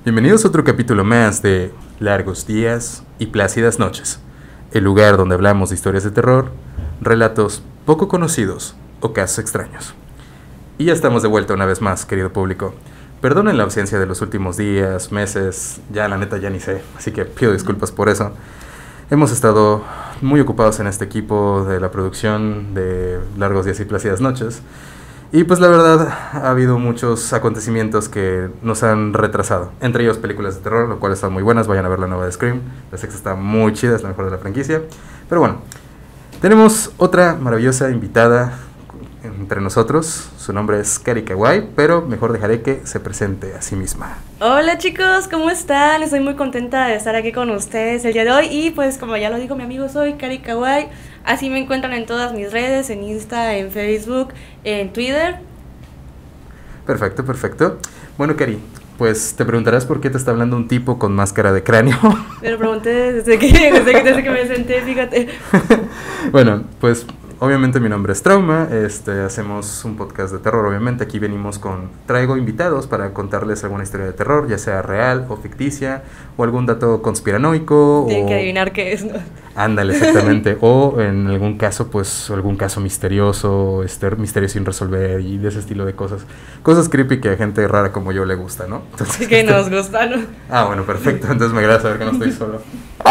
Bienvenidos a otro capítulo más de Largos Días y Plácidas Noches, el lugar donde hablamos de historias de terror, relatos poco conocidos o casos extraños. Y ya estamos de vuelta una vez más, querido público. Perdonen la ausencia de los últimos días, meses, ya la neta ya ni sé, así que pido disculpas por eso. Hemos estado muy ocupados en este equipo de la producción de Largos Días y Plácidas Noches. Y pues la verdad ha habido muchos acontecimientos que nos han retrasado. Entre ellos películas de terror, lo cual están muy buenas. Vayan a ver la nueva de Scream. La sexta está muy chida, es la mejor de la franquicia. Pero bueno, tenemos otra maravillosa invitada entre nosotros. Su nombre es Cari Kawaii, pero mejor dejaré que se presente a sí misma. Hola chicos, ¿cómo están? Estoy muy contenta de estar aquí con ustedes el día de hoy. Y pues como ya lo dijo mi amigo, soy Cari Kawaii. Así me encuentran en todas mis redes, en Insta, en Facebook, en Twitter. Perfecto, perfecto. Bueno, Cari, pues te preguntarás por qué te está hablando un tipo con máscara de cráneo. Me lo pregunté desde que me senté, fíjate. Bueno, pues obviamente mi nombre es Trauma, hacemos un podcast de terror, obviamente. Aquí traigo invitados para contarles alguna historia de terror, ya sea real o ficticia, o algún dato conspiranoico. Tienen que adivinar qué es, ¿no? Ándale, exactamente. O en algún caso, pues algún caso misterioso, misterio sin resolver y de ese estilo de cosas. Cosas creepy que a gente rara como yo le gusta, ¿no? Entonces, que nos gusta, ¿no? Ah, bueno, perfecto. Entonces me agrada saber que no estoy solo.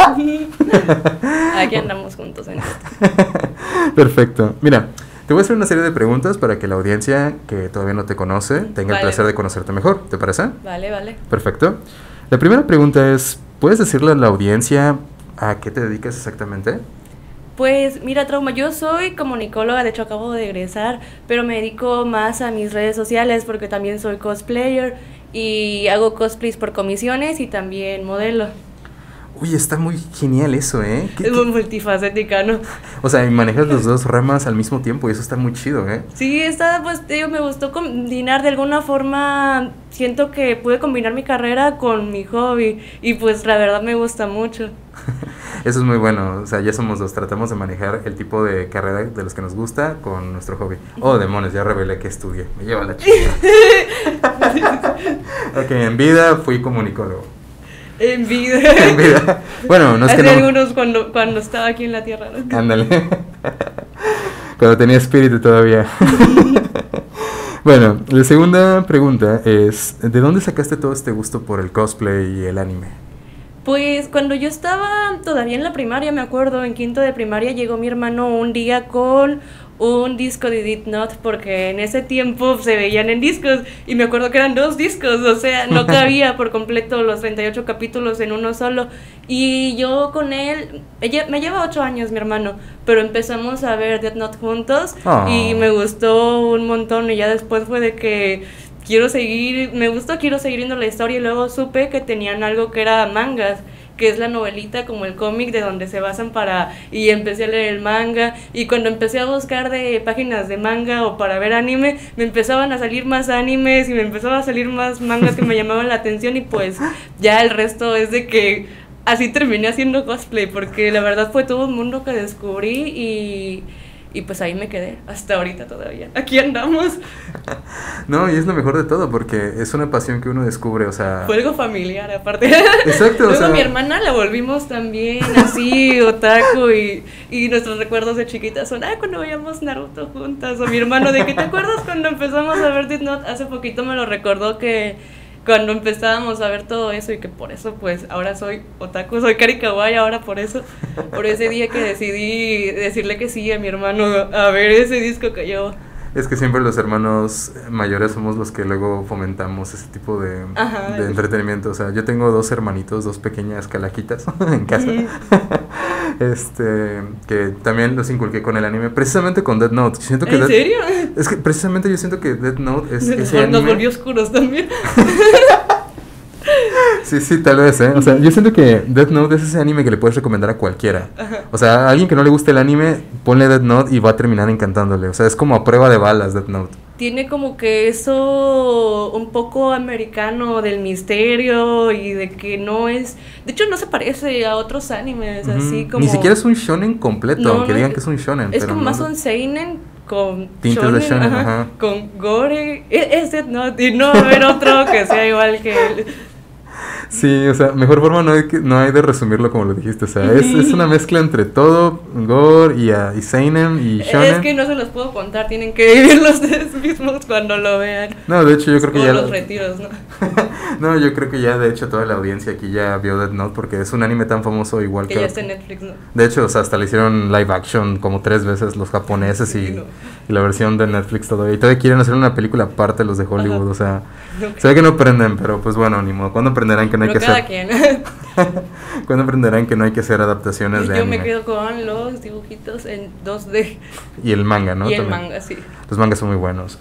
Aquí andamos juntos en esto. Perfecto. Mira, te voy a hacer una serie de preguntas para que la audiencia que todavía no te conoce tenga el placer de conocerte mejor. ¿Te parece? Vale. Perfecto. La primera pregunta es, ¿puedes decirle a la audiencia a qué te dedicas exactamente? Pues mira, Trauma, yo soy comunicóloga, de hecho acabo de egresar, pero me dedico más a mis redes sociales porque también soy cosplayer y hago cosplays por comisiones y también modelo. Uy, está muy genial eso, ¿eh? Es muy multifacética, ¿no? O sea, y manejas los dos ramas al mismo tiempo y eso está muy chido, ¿eh? Sí, pues te digo, me gustó combinar de alguna forma, siento que pude combinar mi carrera con mi hobby y pues la verdad me gusta mucho. Eso es muy bueno, o sea, ya somos dos, tratamos de manejar el tipo de carrera de los que nos gusta con nuestro hobby. Oh, demonios, ya revelé que estudié, me lleva la chica. Ok, en vida fui comunicólogo. En vida. En vida. Bueno, no es que no. Algunos cuando estaba aquí en la tierra, ¿no? Ándale. Cuando tenía espíritu todavía. Bueno, la segunda pregunta es, ¿de dónde sacaste todo este gusto por el cosplay y el anime? Pues cuando yo estaba todavía en la primaria, me acuerdo, en quinto de primaria, llegó mi hermano un día con un disco de Death Note, porque en ese tiempo se veían en discos, y me acuerdo que eran 2 discos, o sea, no cabía por completo los 38 capítulos en uno solo, y yo con él, me lleva 8 años mi hermano, pero empezamos a ver Death Note juntos, y me gustó un montón, y ya después fue de que quiero seguir viendo la historia, y luego supe que tenían algo que era mangas, que es la novelita como el cómic de donde se basan y empecé a leer el manga, y cuando empecé a buscar de páginas de manga o para ver anime, me empezaban a salir más animes y me empezaban a salir más mangas que me llamaban la atención, y pues ya el resto es de que así terminé haciendo cosplay, porque la verdad fue todo un mundo que descubrí y pues ahí me quedé, hasta ahorita todavía. Aquí andamos. No, y es lo mejor de todo, porque es una pasión que uno descubre, o sea... Fue algo familiar, aparte. Exacto, Luego o sea... mi hermana la volvimos también así, otaku, y nuestros recuerdos de chiquitas son, cuando veíamos Naruto juntas, o mi hermano, de que te acuerdas cuando empezamos a ver Death Note, hace poquito me lo recordó que cuando empezábamos a ver todo eso, y que por eso pues ahora soy otaku, soy Cari Kawaii ahora por ese día que decidí decirle que sí a mi hermano a ver ese disco que yo... Es que siempre los hermanos mayores somos los que luego fomentamos ese tipo de entretenimiento. O sea, yo tengo 2 hermanitos, 2 pequeñas calaquitas en casa. Que también los inculqué con el anime, precisamente con Death Note. Siento que ¿En serio? Es que precisamente yo siento que Death Note es ese anime. Nos volvió oscuros también. Sí, tal vez, ¿eh? O sea, yo siento que Death Note es ese anime que le puedes recomendar a cualquiera. O sea, a alguien que no le guste el anime, ponle Death Note y va a terminar encantándole. O sea, es como a prueba de balas Death Note. Tiene como que eso un poco americano del misterio y de que no es... De hecho, no se parece a otros animes, así como... Ni siquiera es un shonen completo, no, aunque no, digan que es un shonen. Es pero como no, más un seinen con tintes shonen, de shonen, con gore. Es Death Note y no va a haber otro que sea igual que él. Sí, o sea, mejor forma no hay de resumirlo como lo dijiste. O sea, es una mezcla entre todo, gore y seinen y shonen. Es que no se los puedo contar, tienen que vivirlos ustedes mismos cuando lo vean. No, de hecho yo creo que ya... los retiros, ¿no? No, yo creo que ya de hecho toda la audiencia aquí ya vio Death Note porque es un anime tan famoso igual que ya está en Netflix, ¿no? De hecho, o sea, hasta le hicieron live action como 3 veces los japoneses Sí, y la versión de Netflix todavía. Y todavía quieren hacer una película aparte los de Hollywood, Ajá. o sea, se ve que no aprenden, pero pues bueno, ni modo. ¿Cuándo aprenderán que no hay Pero que cada hacer? quien. ¿Cuándo aprenderán que no hay que hacer adaptaciones de Yo anime? me quedo con los dibujitos en 2D. Y el manga, ¿no? Y el También. manga, sí. Los mangas son muy buenos.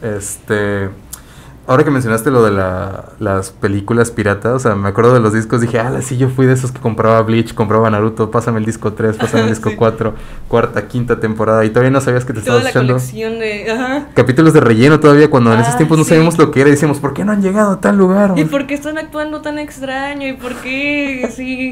Ahora que mencionaste lo de las películas piratas, o sea, me acuerdo de los discos, dije, sí, yo fui de esos que compraba Bleach, compraba Naruto, pásame el disco 3, pásame el disco Sí. 4, cuarta, quinta temporada, y todavía no sabías que te Toda estabas la echando colección de... Ajá. capítulos de relleno todavía, cuando en esos Ah, tiempos no sí. sabíamos lo que era, y decíamos, ¿por qué no han llegado a tal lugar? ¿Y por qué están actuando tan extraño? ¿Y por qué? Sí.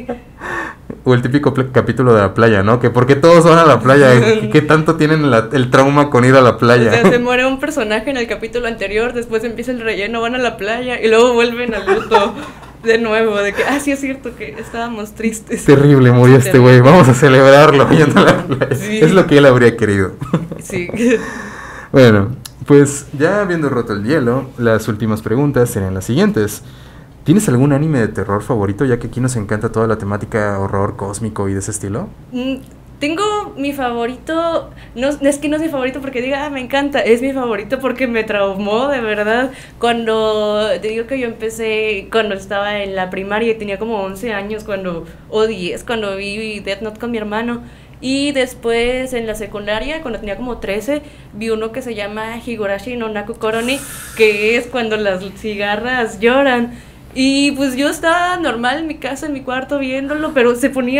O el típico capítulo de la playa, ¿no? Que ¿por qué todos van a la playa? ¿Qué tanto tienen el trauma con ir a la playa? O sea, se muere un personaje en el capítulo anterior, después empieza el relleno, van a la playa y luego vuelven al luto de nuevo, de que, sí es cierto que estábamos tristes. Terrible, murió Sí, este güey, vamos a celebrarlo yendo a la playa. Sí. Es lo que él habría querido. Sí. Bueno, pues ya habiendo roto el hielo, las últimas preguntas serían las siguientes. ¿Tienes algún anime de terror favorito, ya que aquí nos encanta toda la temática horror cósmico y de ese estilo? Tengo mi favorito, no es que no es mi favorito porque diga, me encanta, es mi favorito porque me traumó de verdad. Cuando te digo que yo empecé cuando estaba en la primaria y tenía como 11 años, o 10, cuando vi Death Note con mi hermano. Y después en la secundaria, cuando tenía como 13, vi uno que se llama Higurashi no Naku Koroni, que es cuando las cigarras lloran. Y pues yo estaba normal en mi casa, en mi cuarto viéndolo, pero se ponía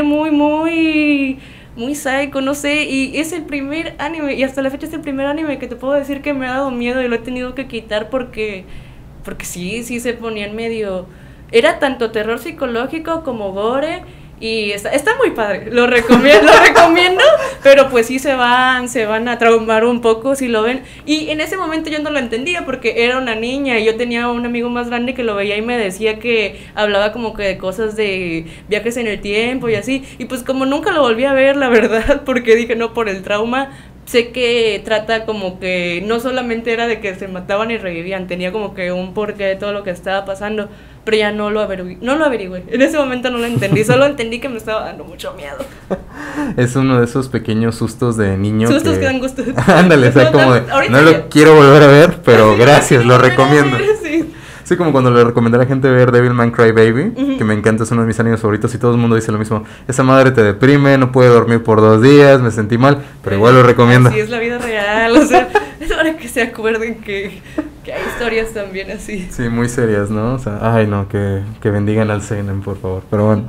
muy psycho, no sé, y es el primer anime, y hasta la fecha es el primer anime que te puedo decir que me ha dado miedo y lo he tenido que quitar porque sí se ponían medio... Era tanto terror psicológico como gore, y está muy padre, lo recomiendo, pero pues sí se van a traumar un poco si lo ven. Y en ese momento yo no lo entendía porque era una niña y yo tenía un amigo más grande que lo veía y me decía que hablaba como que de cosas de viajes en el tiempo y así. Y pues como nunca lo volví a ver, la verdad, porque dije no, por el trauma. Sé que trata como que no solamente era de que se mataban y revivían, tenía como que un porqué de todo lo que estaba pasando, pero ya no lo averigüé. En ese momento no lo entendí, solo entendí que me estaba dando mucho miedo. Es uno de esos pequeños sustos de niño. Sustos que dan gusto. Ándale, o sea, como de, no lo quiero volver a ver, pero gracias, lo recomiendo. Sí. Sí, como cuando le recomendé a la gente ver Devilman Crybaby, que me encanta, es uno de mis animes favoritos y todo el mundo dice lo mismo. Esa madre te deprime, no puede dormir por 2 días, me sentí mal, pero igual lo recomiendo. Sí, es la vida real, o sea, es para que se acuerden que hay historias también así. Sí, muy serias, ¿no? O sea, ay no, que bendigan al seinen, por favor, pero bueno.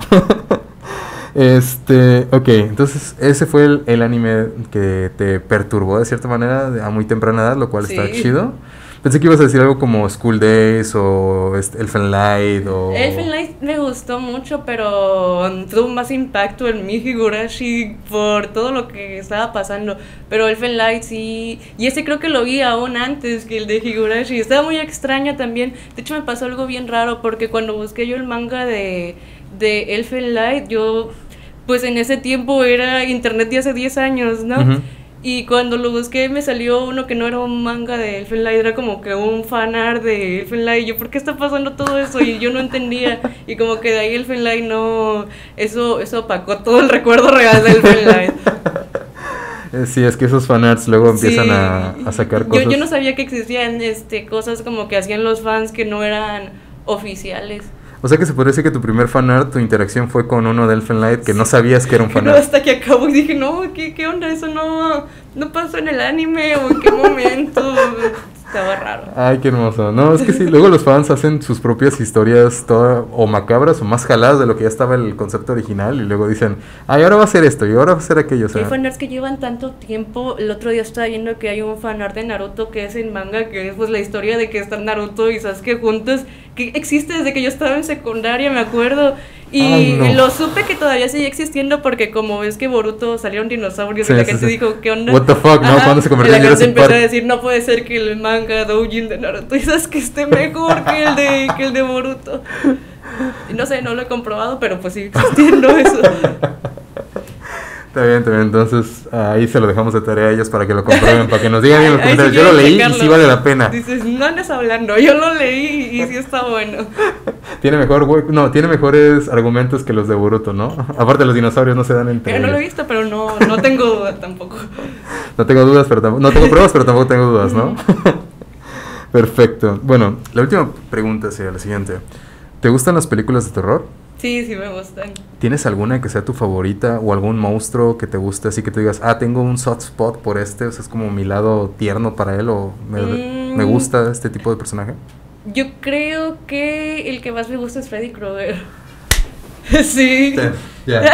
Ok, entonces ese fue el anime que te perturbó de cierta manera a muy temprana edad, lo cual Sí. está chido. Pensé que ibas a decir algo como School Days o Elfen Light o... Elfen Light me gustó mucho, pero tuvo más impacto en mi Higurashi por todo lo que estaba pasando. Pero Elfen Light sí, y ese creo que lo vi aún antes que el de Higurashi. Estaba muy extraño también. De hecho me pasó algo bien raro porque cuando busqué yo el manga de Elfen Light, yo pues en ese tiempo era internet de hace 10 años, ¿no? Ujú. Y cuando lo busqué me salió uno que no era un manga de Elfen Light, era como que un fanart de Elfen Light. Y yo, ¿por qué está pasando todo eso? Y yo no entendía. Y como que de ahí Elfen Light no... Eso opacó todo el recuerdo real de Elfen Light. Sí, es que esos fanarts luego empiezan Sí. a sacar cosas. Yo no sabía que existían cosas como que hacían los fans que no eran oficiales. O sea que se podría decir que tu primer fanart, tu interacción fue con uno de Elfen Light que no sabías que era un Pero fanart. hasta que acabó y dije, no, ¿qué onda? Eso no pasó en el anime o en qué momento. Estaba raro. Ay, qué hermoso. No, es que sí, luego los fans hacen sus propias historias o macabras o más jaladas de lo que ya estaba el concepto original y luego dicen, ay, ahora va a ser esto y ahora va a ser aquello. O sea, Hay fanarts que llevan tanto tiempo. El otro día estaba viendo que hay un fanart de Naruto que es en manga, que es pues la historia de que están Naruto y Sasuke juntos, que existe desde que yo estaba en secundaria, me acuerdo. Y Ay, no. lo supe que todavía sigue existiendo porque como ves que Boruto salieron dinosaurios Sí, y la sí, gente sí. dijo, ¿qué onda? What the fuck, ¿no? ¿Cuándo se convirtió en y la gente Jurassic empezó Park? a decir, no puede ser que el manga doujin de Naruto y Sasuke esté mejor que el de Boruto. No sé, no lo he comprobado, pero pues sigue existiendo eso. Está bien, entonces ahí se lo dejamos de tarea a ellos para que lo comprueben, para que nos digan en los comentarios. Yo lo leí y sí vale la pena. Dices, no andas hablando, yo lo leí y sí está bueno. Tiene mejores argumentos que los de Boruto, ¿no? Aparte los dinosaurios no se dan entre ellos. No lo he visto, pero no tengo dudas tampoco. No tengo dudas, pero no tengo pruebas, pero tampoco tengo dudas, ¿no? Perfecto. Bueno, la última pregunta sería la siguiente. ¿Te gustan las películas de terror? Sí, me gustan. ¿Tienes alguna que sea tu favorita o algún monstruo que te guste así que tú digas, tengo un soft spot por este, o sea, es como mi lado tierno para él o me gusta este tipo de personaje? Yo creo que el que más me gusta es Freddy Krueger. Sí. Ya,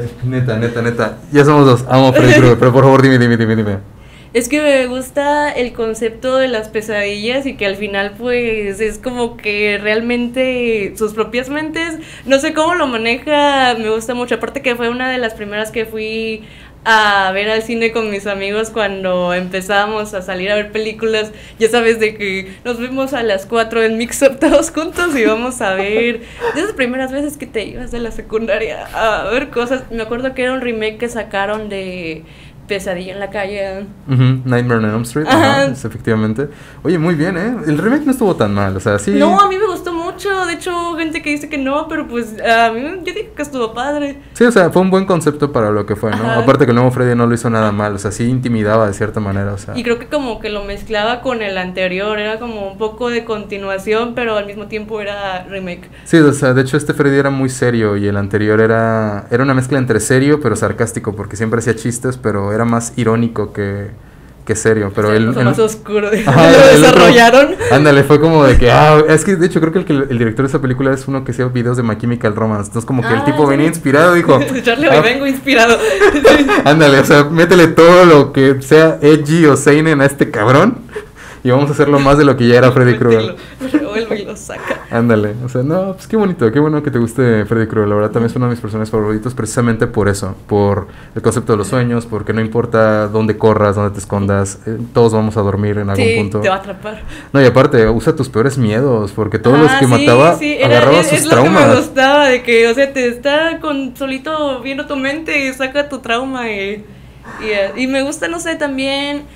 neta. Ya somos dos, amo a Freddy Krueger, pero por favor dime. Es que me gusta el concepto de las pesadillas y que al final pues es como que realmente sus propias mentes, no sé cómo lo maneja, me gusta mucho, aparte que fue una de las primeras que fui a ver al cine con mis amigos cuando empezábamos a salir a ver películas, ya sabes, de que nos vimos a las 4 en Mix Up todos juntos y vamos a ver, de esas primeras veces que te ibas de la secundaria a ver cosas. Me acuerdo que era un remake que sacaron de Pesadilla en la calle. Nightmare on Elm Street, efectivamente. Oye, muy bien, el remake no estuvo tan mal, o sea, sí. No, a mí me gustó mucho, de hecho, gente que dice que no, pero pues a mí yo dije que estuvo padre. Sí, o sea, fue un buen concepto para lo que fue, ¿no? Aparte que el nuevo Freddy no lo hizo nada mal, o sea, sí intimidaba de cierta manera, o sea. Y creo que como que lo mezclaba con el anterior, era como un poco de continuación, pero al mismo tiempo era remake. Sí, o sea, de hecho este Freddy era muy serio y el anterior era una mezcla entre serio pero sarcástico, porque siempre hacía chistes, pero era más irónico que serio, pero sí, el más oscuro, lo desarrollaron. Ándale, fue como de que, es que de hecho creo que el director de esa película es uno que hacía videos de My Chemical Romance, entonces como que el tipo venía inspirado, dijo, Charlie, hoy vengo inspirado. Ándale, o sea, métele todo lo que sea edgy o seinen a este cabrón y vamos a hacerlo más de lo que ya era Freddy Krueger. Vuelve y lo saca. Ándale, o sea, no, pues qué bonito, qué bueno que te guste Freddy Krueger. La verdad también es uno de mis personajes favoritos precisamente por eso, por el concepto de los sueños, porque no importa dónde corras, dónde te escondas, todos vamos a dormir en algún punto. Te va a atrapar. No, y aparte, usa tus peores miedos, porque todos los que mataba agarraba sus traumas. Es lo que me gustaba, de que, o sea, te está solito viendo tu mente y saca tu trauma y me gusta, no sé, también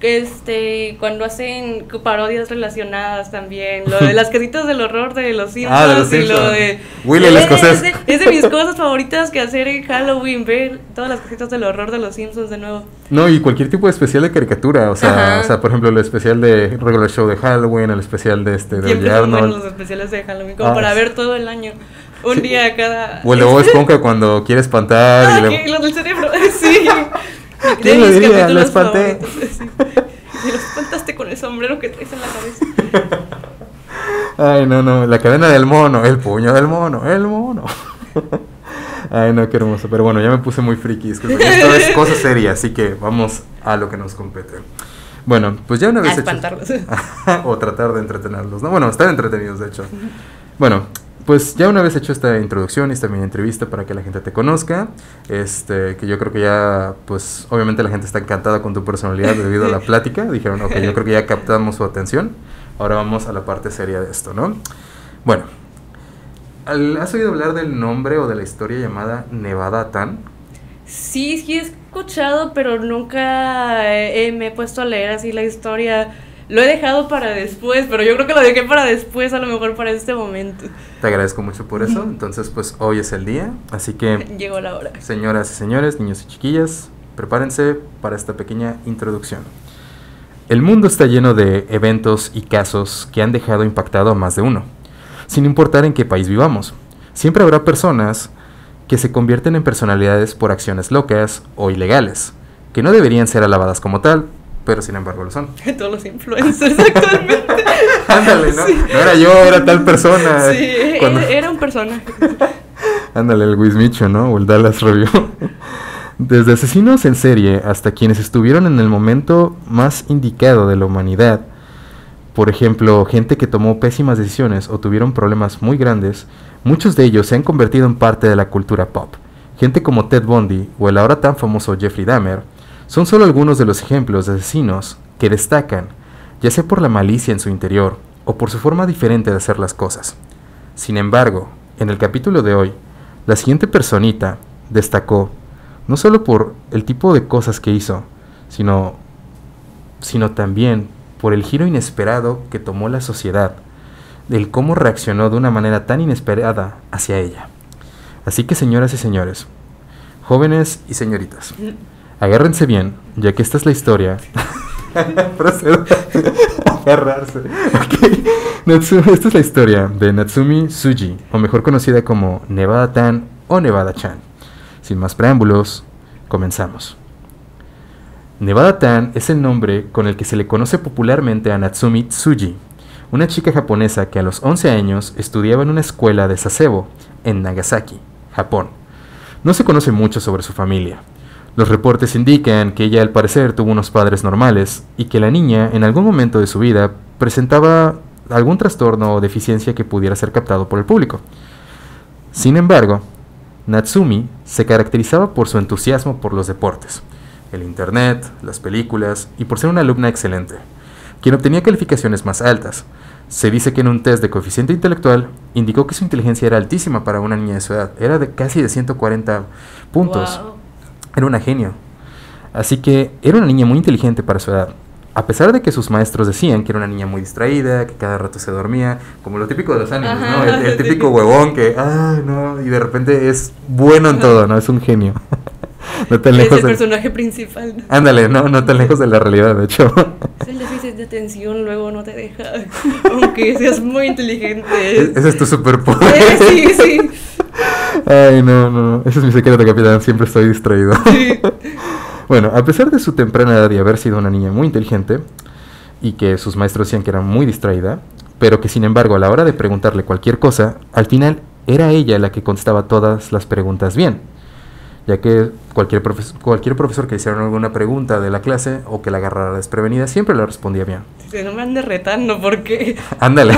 cuando hacen parodias relacionadas también, lo de las casitas del horror de los Simpsons, y lo de Willy el escocés. Es de mis cosas favoritas que hacer en Halloween, ver todas las casitas del horror de los Simpsons de nuevo. No, y cualquier tipo de especial de caricatura, o sea, por ejemplo, el especial de Regular Show de Halloween, el especial de Siempre son buenos los especiales de Halloween, como para ver todo el año. Un día cada... O el de Bob Esponja cuando quiere espantar. Lo del cerebro, sí. ¿Quién lo diría? Lo espanté. Sí. Y lo espantaste con el sombrero que traes en la cabeza. Ay, no, la cadena del mono, el puño del mono, el mono. Ay, no, qué hermoso. Pero bueno, ya me puse muy friki. Esto es cosa seria, así que vamos a lo que nos compete. Bueno, pues ya una vez espantarlos. O tratar de entretenerlos, ¿no? Bueno, estar entretenidos, de hecho. Bueno, pues ya una vez hecho esta introducción y esta mini entrevista para que la gente te conozca, que yo creo que ya, pues obviamente la gente está encantada con tu personalidad debido a la plática, dijeron, ok, yo creo que ya captamos su atención, ahora vamos a la parte seria de esto, ¿no? Bueno, ¿has oído hablar del nombre o de la historia llamada Nevada Tan? Sí, he escuchado, pero nunca me he puesto a leer así la historia. Lo he dejado para después, pero yo creo que lo dejé para después, a lo mejor para este momento. Te agradezco mucho por eso. Entonces, pues hoy es el día, así que... Llegó la hora. Señoras y señores, niños y chiquillas, prepárense para esta pequeña introducción. El mundo está lleno de eventos y casos que han dejado impactado a más de uno, sin importar en qué país vivamos. Siempre habrá personas que se convierten en personalidades por acciones locas o ilegales, que no deberían ser alabadas como tal, pero sin embargo lo son. Todos los influencers actualmente. Ándale, ¿no? Sí. No era yo, era tal persona. Sí, era un personaje. Ándale, el Wismicho, ¿no? O el Dallas Review. Desde asesinos en serie hasta quienes estuvieron en el momento más indicado de la humanidad. Por ejemplo, gente que tomó pésimas decisiones o tuvieron problemas muy grandes, muchos de ellos se han convertido en parte de la cultura pop. Gente como Ted Bundy o el ahora tan famoso Jeffrey Dahmer son solo algunos de los ejemplos de asesinos que destacan, ya sea por la malicia en su interior o por su forma diferente de hacer las cosas. Sin embargo, en el capítulo de hoy, la siguiente personita destacó no solo por el tipo de cosas que hizo, sino también por el giro inesperado que tomó la sociedad, del cómo reaccionó de una manera tan inesperada hacia ella. Así que, señoras y señores, jóvenes y señoritas, agárrense bien, ya que esta es la historia. Procedo a agarrarse. Okay. Esta es la historia de Natsumi Tsuji, o mejor conocida como Nevada-tan o Nevada-chan. Sin más preámbulos, comenzamos. Nevada-tan es el nombre con el que se le conoce popularmente a Natsumi Tsuji, una chica japonesa que a los 11 años estudiaba en una escuela de Sasebo, en Nagasaki, Japón. No se conoce mucho sobre su familia. Los reportes indican que ella al parecer tuvo unos padres normales y que la niña en algún momento de su vida presentaba algún trastorno o deficiencia que pudiera ser captado por el público. Sin embargo, Natsumi se caracterizaba por su entusiasmo por los deportes, el internet, las películas y por ser una alumna excelente, quien obtenía calificaciones más altas. Se dice que en un test de coeficiente intelectual indicó que su inteligencia era altísima para una niña de su edad, era de casi de 140 puntos. Wow. Era una genio. Así que era una niña muy inteligente para su edad. A pesar de que sus maestros decían que era una niña muy distraída, que cada rato se dormía, como lo típico de los animes, ¿no? El típico huevón que, no, y de repente es bueno en todo, ¿no? Es un genio. No tan lejos es el personaje principal. Ándale, no tan lejos de la realidad, de hecho. Es el déficit de atención, luego no te deja, aunque seas muy inteligente. Ese es tu superpoder. Sí. Ay, no, ese es mi secreto, capitán, siempre estoy distraído. Sí. Bueno, a pesar de su temprana edad y haber sido una niña muy inteligente, y que sus maestros decían que era muy distraída, pero que sin embargo a la hora de preguntarle cualquier cosa, al final era ella la que contestaba todas las preguntas bien, ya que cualquier profesor que hiciera alguna pregunta de la clase o que la agarrara desprevenida, siempre la respondía bien. Sí, no me ande retando, porque... Ándale.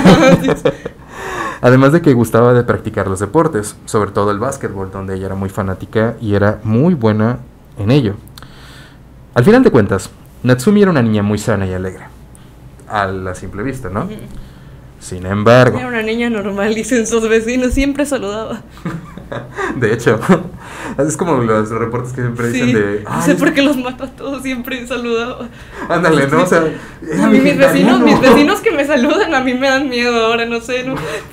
Además de que gustaba de practicar los deportes, sobre todo el básquetbol, donde ella era muy fanática y era muy buena en ello. Al final de cuentas, Natsumi era una niña muy sana y alegre, a la simple vista, ¿no? Sin embargo... Era una niña normal, dicen sus vecinos, siempre saludaba. De hecho, es como los reportes que siempre dicen de... No sé por qué los mató a todos, siempre saludaba. Ándale, ¿no? O sea... A mí mis vecinos que me saludan a mí me dan miedo ahora, no sé, ¿no?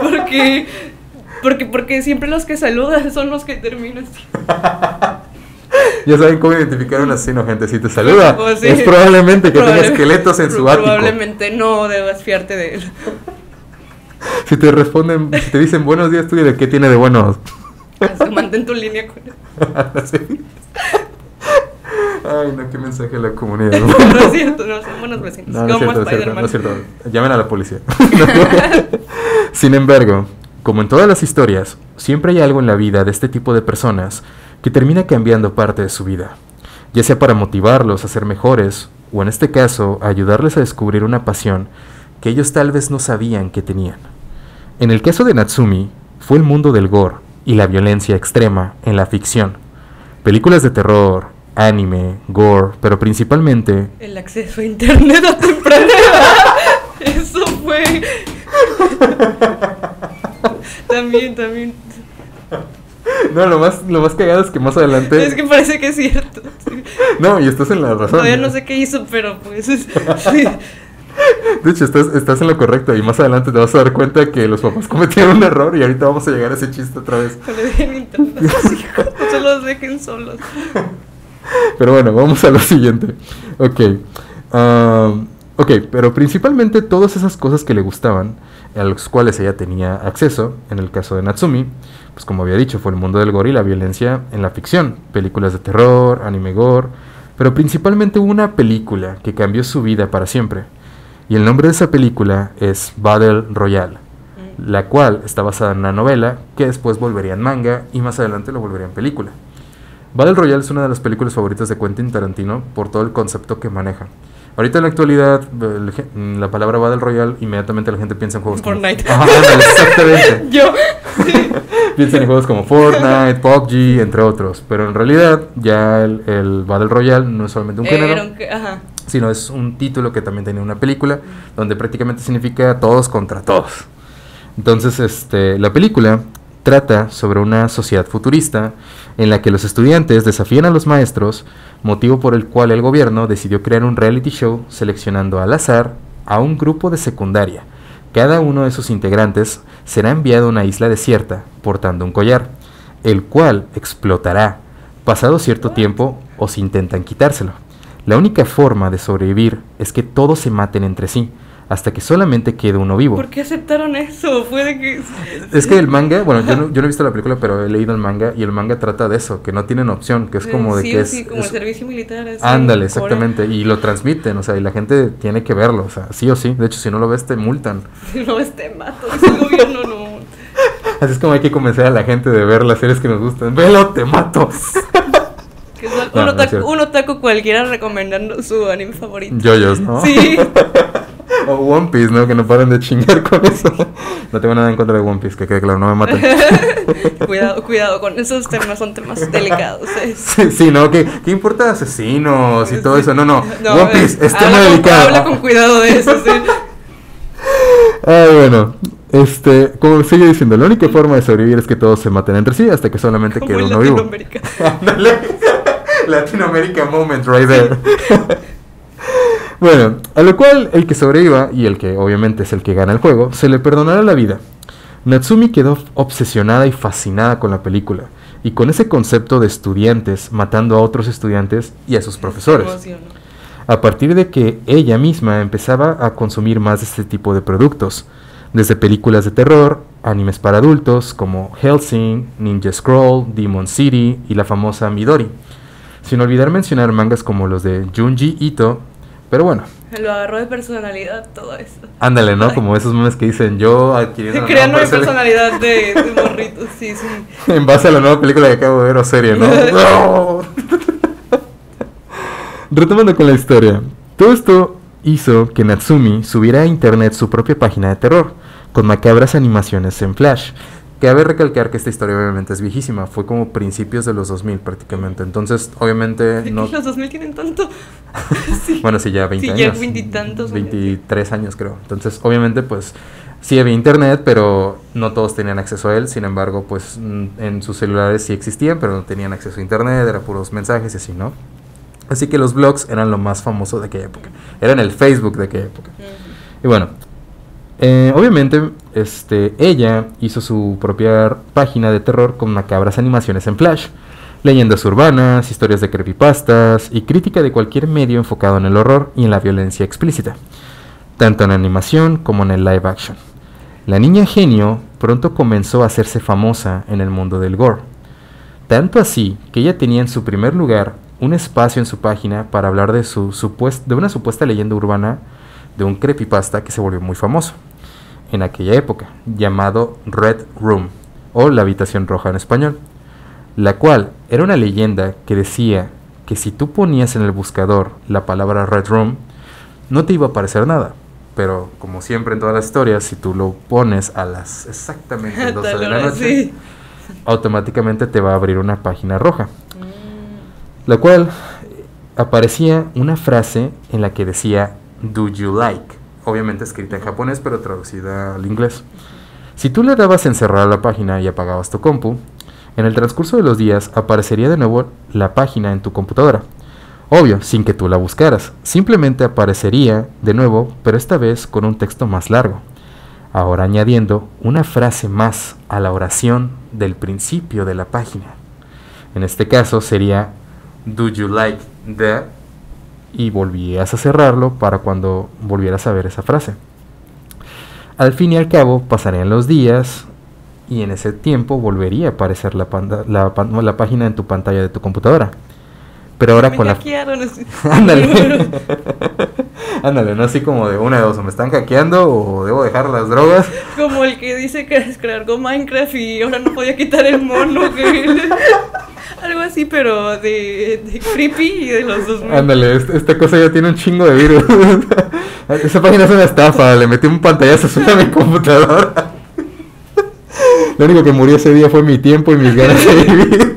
Porque siempre los que saludan son los que terminan así. Ya saben cómo identificar un asesino, gente. Si te saluda, sí, es probablemente que tenga esqueletos en su ático. Probablemente no debas fiarte de él. Si te responden, si te dicen buenos días, tú dile qué tiene de buenos. Así, mantén tu línea con él. Sí. Ay, no, qué mensaje a la comunidad. No es cierto, no, son buenos vecinos. No es cierto. Llamen a la policía. Sin embargo, como en todas las historias, siempre hay algo en la vida de este tipo de personas que termina cambiando parte de su vida, ya sea para motivarlos a ser mejores, o en este caso, a ayudarles a descubrir una pasión que ellos tal vez no sabían que tenían. En el caso de Natsumi, fue el mundo del gore y la violencia extrema en la ficción. Películas de terror, anime, gore, pero principalmente... El acceso a internet a temprana edad. Eso fue... También. No, lo más cagado es que más adelante... Es que parece que es cierto. Sí. No, y estás en la razón. Todavía no sé qué hizo, pero pues... Sí. De hecho, estás en lo correcto y más adelante te vas a dar cuenta que los papás cometieron un error y ahorita vamos a llegar a ese chiste otra vez. No le dejen internet a sus hijos, no se los dejen solos. Pero bueno, vamos a lo siguiente. Ok, pero principalmente todas esas cosas que le gustaban, a las cuales ella tenía acceso, en el caso de Natsumi, pues como había dicho, fue el mundo del gore y la violencia en la ficción, películas de terror, anime gore, pero principalmente hubo una película que cambió su vida para siempre. Y el nombre de esa película es Battle Royale, la cual está basada en una novela que después volvería en manga y más adelante lo volvería en película. Battle Royale es una de las películas favoritas de Quentin Tarantino por todo el concepto que maneja. Ahorita en la actualidad, la palabra Battle Royale, inmediatamente la gente piensa en juegos Fortnite. Como... exactamente. Yo. Sí. Piensa en juegos como Fortnite, PUBG, entre otros. Pero en realidad, ya el Battle Royale no es solamente un género, sino es un título que también tenía una película, donde prácticamente significa todos contra todos. Entonces, la película trata sobre una sociedad futurista en la que los estudiantes desafían a los maestros, motivo por el cual el gobierno decidió crear un reality show seleccionando al azar a un grupo de secundaria. Cada uno de sus integrantes será enviado a una isla desierta portando un collar, el cual explotará pasado cierto tiempo o si intentan quitárselo. La única forma de sobrevivir es que todos se maten entre sí, hasta que solamente quede uno vivo. ¿Por qué aceptaron eso? Fue de que... Es que el manga, bueno, yo no he visto la película, pero he leído el manga, y el manga trata de eso, que no tienen opción, que es como de sí, que es... Sí, como el servicio militar. Así, ándale, exactamente, y lo transmiten, o sea, y la gente tiene que verlo, o sea, sí o sí. De hecho, si no lo ves, te multan. Si no ves, te mato, dice el gobierno, no. Así es como hay que convencer a la gente de ver las series que nos gustan. ¡Velo, te mato! Que es un otaku cualquiera recomendando su anime favorito. Yoyos, ¿no? Sí. O One Piece, ¿no? Que no paren de chingar con eso. No tengo nada en contra de One Piece, que quede claro, no me maten. Cuidado con esos temas, son temas delicados. Sí, ¿no? ¿Qué importa de asesinos y todo eso? No. One Piece es tema habla delicado. Habla con cuidado de eso, sí. Ay, bueno, como sigue diciendo, la única forma de sobrevivir es que todos se maten entre sí hasta que solamente Como quede en uno vivo. Latinoamérica. Ándale. Latinoamérica moment right there. Bueno, a lo cual el que sobreviva, y el que obviamente es el que gana el juego, se le perdonará la vida. Natsumi quedó obsesionada y fascinada con la película, y con ese concepto de estudiantes matando a otros estudiantes y a sus profesores. A partir de que ella misma empezaba a consumir más de este tipo de productos, desde películas de terror, animes para adultos como Hellsing, Ninja Scroll, Demon City y la famosa Midori, sin olvidar mencionar mangas como los de Junji Ito. Pero bueno. Lo agarró de personalidad todo esto. Ándale, ¿no? Como esos memes que dicen yo adquiriendo creando una personalidad de morritos, sí. En base a la nueva película que acabo de ver o serie, ¿no? ¡No! Retomando con la historia. Todo esto hizo que Natsumi subiera a internet su propia página de terror, con macabras animaciones en Flash. Cabe recalcar que esta historia obviamente es viejísima, fue como principios de los 2000 prácticamente, entonces obviamente no... ¿Los 2000 tienen tanto? Sí. Bueno, sí, ya 20 sí, años. Ya 20 y tantos. 23 años creo, entonces obviamente pues sí había internet, pero no todos tenían acceso a él, sin embargo pues en sus celulares sí existían, pero no tenían acceso a internet, eran puros mensajes y así, ¿no? Así que los blogs eran lo más famoso de aquella época, eran el Facebook de aquella época. Y bueno... obviamente, ella hizo su propia página de terror con macabras animaciones en Flash, leyendas urbanas, historias de creepypastas y crítica de cualquier medio enfocado en el horror y en la violencia explícita, tanto en animación como en el live action. La niña genio pronto comenzó a hacerse famosa en el mundo del gore, tanto así que ella tenía en su primer lugar un espacio en su página para hablar de una supuesta leyenda urbana de un creepypasta que se volvió muy famoso en aquella época, llamado Red Room, o la habitación roja en español, la cual era una leyenda que decía que si tú ponías en el buscador la palabra Red Room, no te iba a aparecer nada, pero como siempre en todas las historias, si tú lo pones a las exactamente 12 de la noche, sí, automáticamente te va a abrir una página roja, la cual aparecía una frase en la que decía "Do you like?", obviamente escrita en japonés pero traducida al inglés. Si tú le dabas en cerrar la página y apagabas tu compu, en el transcurso de los días aparecería de nuevo la página en tu computadora. Obvio, sin que tú la buscaras, simplemente aparecería de nuevo, pero esta vez con un texto más largo, ahora añadiendo una frase más a la oración del principio de la página. En este caso sería "Do you like the?", y volvías a cerrarlo para cuando volvieras a ver esa frase. Al fin y al cabo pasarían los días y en ese tiempo volvería a aparecer la página en tu pantalla de tu computadora, pero ahora con ándale ándale, no así como de una de dos, o me están hackeando o debo dejar las drogas, como el que dice que descargó Minecraft y ahora no podía quitar el mono que... Algo así, pero de creepy y de los 2000. Ándale, esta cosa ya tiene un chingo de virus. Esa página es una estafa, le metí un pantallazo a mi computadora. Lo único que murió ese día fue mi tiempo y mis ganas de vivir.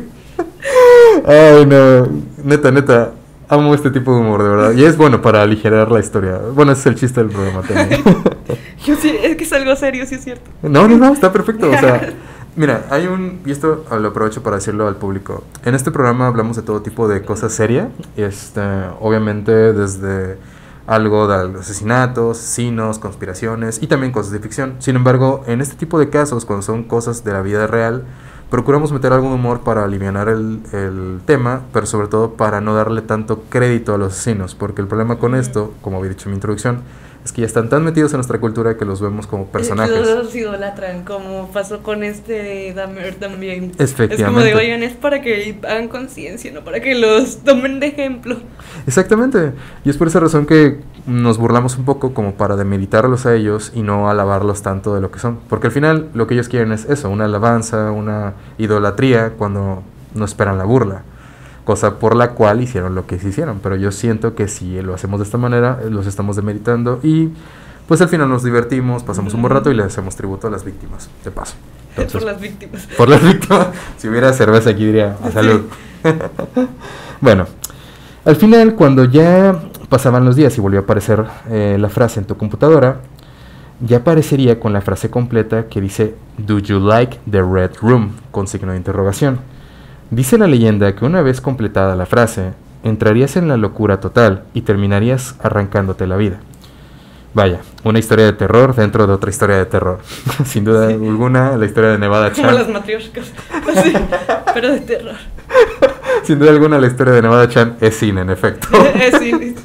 Ay, no, neta, amo este tipo de humor, de verdad. Y es bueno para aligerar la historia. Bueno, ese es el chiste del programa también. Yo sí, es que es algo serio, sí es cierto. No, está perfecto, o sea... Mira, y esto lo aprovecho para decirlo al público. En este programa hablamos de todo tipo de cosas serias, obviamente desde algo de asesinatos, asesinos, conspiraciones y también cosas de ficción. Sin embargo, en este tipo de casos, cuando son cosas de la vida real, procuramos meter algún humor para alivianar el tema, pero sobre todo para no darle tanto crédito a los asesinos, porque el problema con esto, como había dicho en mi introducción, es que ya están tan metidos en nuestra cultura que los vemos como personajes. Los idolatran, como pasó con Dahmer también. Efectivamente. Es como de, oigan, es para que hagan conciencia, no para que los tomen de ejemplo. Exactamente. Y es por esa razón que nos burlamos un poco como para demeritarlos a ellos y no alabarlos tanto de lo que son. Porque al final lo que ellos quieren es eso, una alabanza, una idolatría cuando no esperan la burla. Cosa por la cual hicieron lo que se hicieron. Pero yo siento que si lo hacemos de esta manera, los estamos demeritando y pues al final nos divertimos, pasamos un buen rato y le hacemos tributo a las víctimas, de paso. Entonces, por las víctimas. Por las víctimas. Si hubiera cerveza aquí diría, a salud. Sí. Bueno, al final cuando ya pasaban los días y volvió a aparecer la frase en tu computadora, ya aparecería con la frase completa que dice, "Do you like the red room?" con signo de interrogación. Dice la leyenda que una vez completada la frase, entrarías en la locura total y terminarías arrancándote la vida. Vaya, una historia de terror dentro de otra historia de terror. Sin duda alguna, la historia de Nevada Chan. Como las matrioshkas, sí, pero de terror. Sin duda alguna, la historia de Nevada Chan es cine, en efecto. Es cine.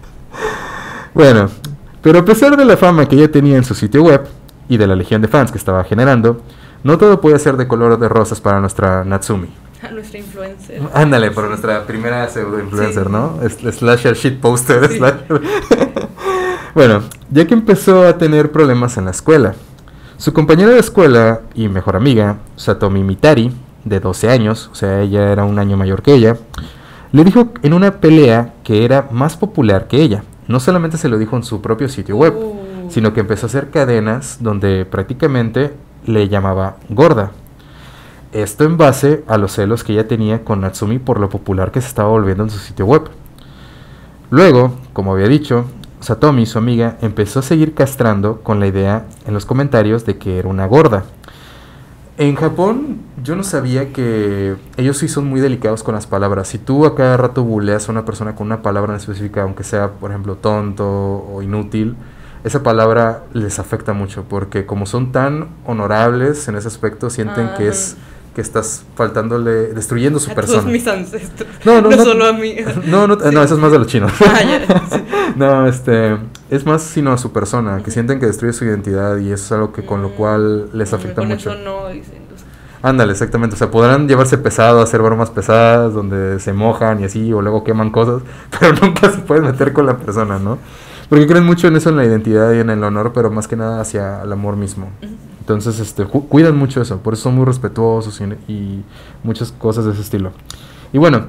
Bueno, pero a pesar de la fama que ella tenía en su sitio web y de la legión de fans que estaba generando, no todo puede ser de color de rosas para nuestra Natsumi. A nuestra influencer. Ándale, por nuestra primera pseudo-influencer, sí. ¿No? Slasher shitposter. Sí. Slasher. Bueno, ya que empezó a tener problemas en la escuela, su compañera de escuela y mejor amiga, Satomi Mitari, de 12 años, o sea, ella era un año mayor que ella, le dijo en una pelea que era más popular que ella. No solamente se lo dijo en su propio sitio web, sino que empezó a hacer cadenas donde prácticamente le llamaba gorda. Esto en base a los celos que ella tenía con Natsumi por lo popular que se estaba volviendo en su sitio web. Luego, como había dicho, Satomi, su amiga, empezó a seguir castrando con la idea en los comentarios de que era una gorda. En Japón, yo no sabía que ellos sí son muy delicados con las palabras. Si tú a cada rato buleas a una persona con una palabra en específica, aunque sea, por ejemplo, tonto o inútil, esa palabra les afecta mucho, porque como son tan honorables en ese aspecto, sienten que estás destruyendo su persona. A todos mis ancestros. No solo a mí. No, eso es más de los chinos. Ya, sí. No, es más sino a su persona, que sienten que destruye su identidad y eso es algo que con lo cual les afecta mucho. Con eso no, dicen. Ándale, exactamente, o sea, podrán llevarse pesado, hacer bromas pesadas donde se mojan y así, o luego queman cosas, pero nunca se pueden meter con la persona, ¿no? Porque creen mucho en eso, en la identidad y en el honor, pero más que nada hacia el amor mismo. Entonces, cuidan mucho eso, por eso son muy respetuosos y muchas cosas de ese estilo. Y bueno,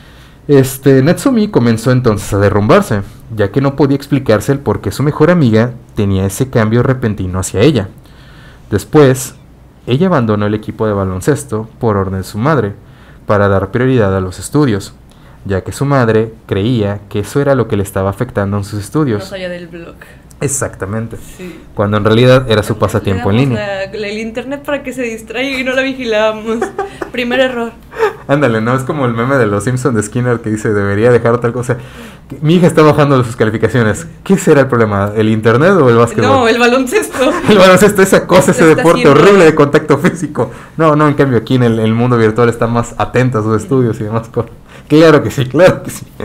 Natsumi comenzó entonces a derrumbarse, ya que no podía explicarse el por qué su mejor amiga tenía ese cambio repentino hacia ella. Después, ella abandonó el equipo de baloncesto por orden de su madre, para dar prioridad a los estudios, ya que su madre creía que eso era lo que le estaba afectando en sus estudios. Más allá del blog. Exactamente. Sí. Cuando en realidad era su pasatiempo en línea. El internet para que se distraiga y no la vigilábamos. Primer error. Ándale, ¿no? Es como el meme de los Simpsons de Skinner que dice, debería dejar tal cosa. Mi hija está bajando sus calificaciones. ¿Qué será el problema? ¿El internet o el básquetbol? No, el baloncesto. El baloncesto, esa cosa, ese deporte horrible de contacto físico. No, en cambio aquí en el mundo virtual está más atenta a sus estudios y demás cosas. Claro que sí, claro que sí.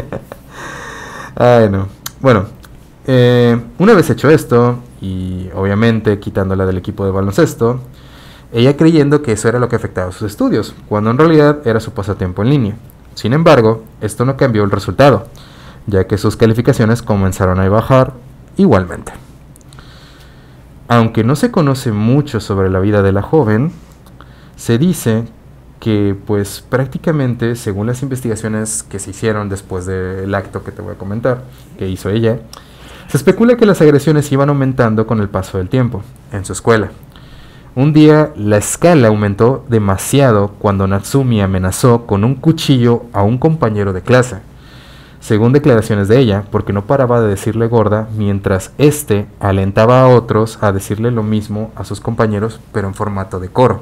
Ay, no. Bueno, una vez hecho esto, y obviamente quitándola del equipo de baloncesto, ella creyendo que eso era lo que afectaba sus estudios, cuando en realidad era su pasatiempo en línea. Sin embargo, esto no cambió el resultado, ya que sus calificaciones comenzaron a bajar igualmente. Aunque no se conoce mucho sobre la vida de la joven, se dice que pues prácticamente, según las investigaciones que se hicieron después del acto que te voy a comentar, que hizo ella, se especula que las agresiones iban aumentando con el paso del tiempo en su escuela. Un día la escala aumentó demasiado cuando Natsumi amenazó con un cuchillo a un compañero de clase, según declaraciones de ella, porque no paraba de decirle gorda mientras alentaba a otros a decirle lo mismo a sus compañeros, pero en formato de coro.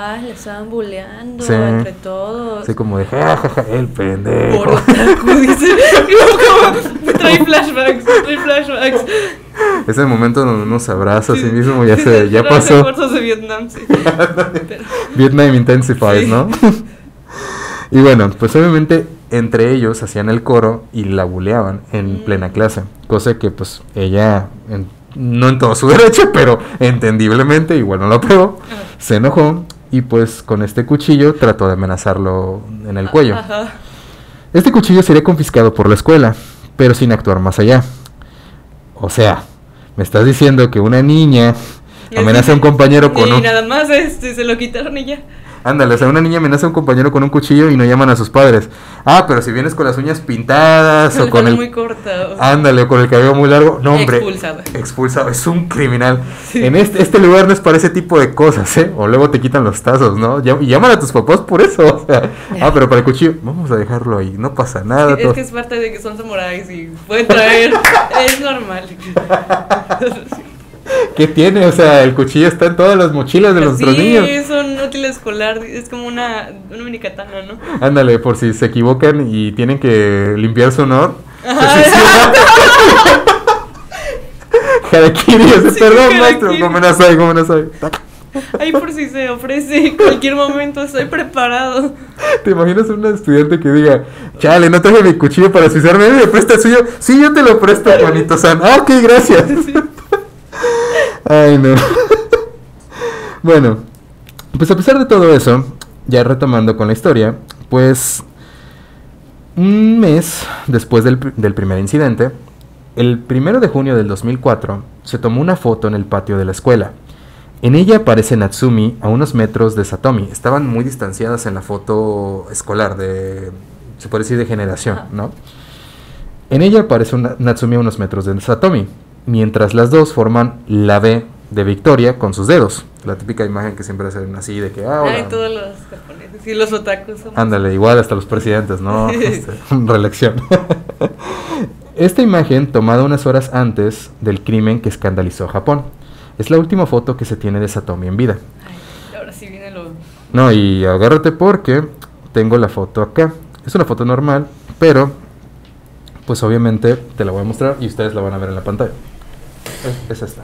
Ah, le estaban bulleando Sí. entre todos. Así como de, jajaja, el pendejo. Por otaku, dice. Como, me trae flashbacks, me trae flashbacks. Es el momento donde uno se abraza a sí Sí. mismo, ya Trae pasó. recuerdos de Vietnam, sí. Pero- Vietnam Intensifies, Sí. ¿no? Y bueno, pues obviamente entre ellos hacían el coro y la buleaban en plena clase. Cosa que pues ella, no en todo su derecho, pero entendiblemente, igual no lo aprobó, se enojó y pues con este cuchillo trató de amenazarlo en el cuello. Ajá. Este cuchillo sería confiscado por la escuela, pero sin actuar más allá. O sea, me estás diciendo que una niña amenaza a un compañero con y un... nada más se lo quitaron y ya. Ándale, o sea, una niña amenaza a un compañero con un cuchillo y no llaman a sus padres. Ah, pero si vienes con las uñas pintadas o con el... muy corta. Ándale, o con el cabello muy largo. No, hombre. Expulsado. Expulsado, es un criminal. Sí. En este lugar no es para ese tipo de cosas, ¿eh? O luego te quitan los tazos, ¿no? Y llaman a tus papás por eso. O sea, pero para el cuchillo, vamos a dejarlo ahí, no pasa nada. Es que es parte de que son samuráis y pueden traer. Es normal. ¿Qué tiene? O sea, el cuchillo está en todas las mochilas de nuestros niños. Sí, es un útil escolar. Es como una mini katana, ¿no? Ándale, por si se equivocan y tienen que limpiar su honor. Harakiri, Sí, perdón, harakiri. maestro, ¿cómo no soy? Ahí por si se ofrece en cualquier momento, estoy preparado. ¿Te imaginas un estudiante que diga, chale, no traje mi cuchillo para suicidarme, ¿me presta el suyo? Sí, yo te lo presto, Juanito-san. Ah, ok, gracias. Sí. Ay, no. Bueno, pues a pesar de todo eso, ya retomando con la historia, pues un mes después del primer incidente, el 1 de junio del 2004, se tomó una foto en el patio de la escuela. En ella aparece Natsumi a unos metros de Satomi. Estaban muy distanciadas en la foto escolar, se puede decir de generación, ¿no? En ella aparece Natsumi a unos metros de Satomi, mientras las dos forman la V de Victoria con sus dedos. La típica imagen que siempre hacen así de que, hola. Ay, todos los japoneses y los otakus somos. Ándale, igual hasta los presidentes, ¿no? Reelección. Esta imagen, tomada unas horas antes del crimen que escandalizó a Japón, es la última foto que se tiene de Satomi en vida. Ay, ahora sí viene lo... No, y agárrate porque tengo la foto acá. Es una foto normal, pero pues obviamente te la voy a mostrar y ustedes la van a ver en la pantalla. Es esta.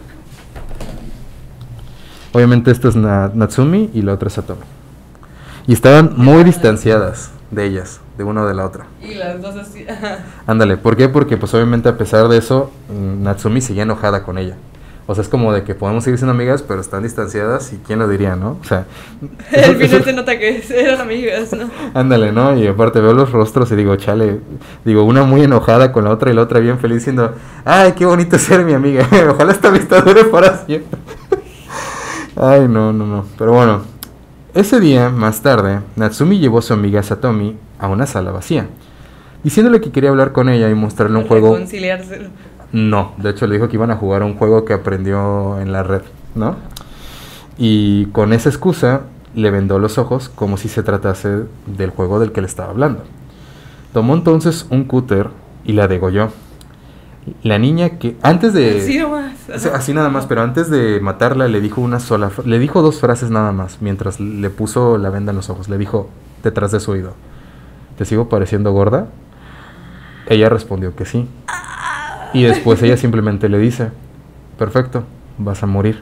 Obviamente esta es Natsumi y la otra es Satomi. Y estaban muy distanciadas de ellas, de una o de la otra. Y las dos así. Ándale, ¿por qué? Porque pues obviamente a pesar de eso, Natsumi seguía enojada con ella. O sea, es como de que podemos seguir siendo amigas, pero están distanciadas y quién lo diría, ¿no? O sea... Al final se nota que eran amigas, ¿no? Ándale, ¿no? Y aparte veo los rostros y digo, chale, digo, una muy enojada con la otra y la otra bien feliz diciendo, ay, qué bonito ser mi amiga, ojalá esta amistad dure para siempre. Ay, no, pero bueno, ese día, más tarde, Natsumi llevó a su amiga Satomi a una sala vacía, diciéndole que quería hablar con ella y mostrarle un juego... Reconciliarse. No, de hecho le dijo que iban a jugar un juego que aprendió en la red, ¿no? Y con esa excusa le vendó los ojos como si se tratase del juego del que le estaba hablando. Tomó entonces un cúter y la degolló. La niña que antes de... Así nomás. Así nada más, pero antes de matarla le dijo le dijo dos frases nada más, mientras le puso la venda en los ojos. Le dijo detrás de su oído, ¿te sigo pareciendo gorda? Ella respondió que sí. Y después ella simplemente le dice, perfecto, vas a morir.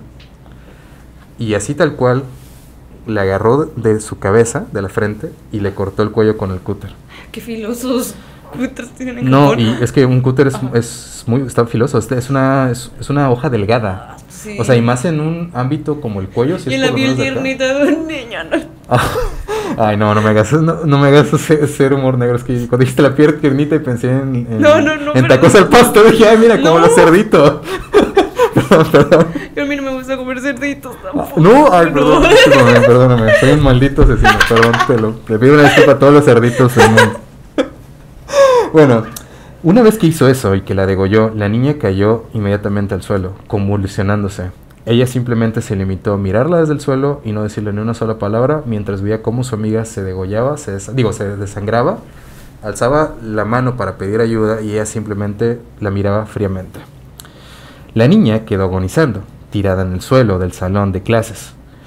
Y así tal cual, le agarró de su cabeza, de la frente, y le cortó el cuello con el cúter. Qué filosos cúters tienen en No, Japón. y es que un cúter está filoso, es una hoja delgada. Sí. O sea, y más en un ámbito como el cuello. Si Y es en la por lo piel menos de acá. tiernita de un niño, ¿no? Ay, no me hagas hacer humor negro. Es que cuando dijiste la piel tiernita y pensé en No, en pero- tacos al pasto. Dije, ay, mira, como No. los cerditos. Perdón. A mí no me gusta comer cerditos tampoco. No, ay, No. perdón, perdóname. Soy un maldito asesino, perdón, le pido una disculpa a todos los cerditos del mundo. Bueno, una vez que hizo eso y que la degolló, la niña cayó inmediatamente al suelo, convulsionándose. Ella simplemente se limitó a mirarla desde el suelo y no decirle ni una sola palabra mientras veía cómo su amiga se degollaba, se desangraba, alzaba la mano para pedir ayuda y ella simplemente la miraba fríamente. La niña quedó agonizando, tirada en el suelo del salón de clases.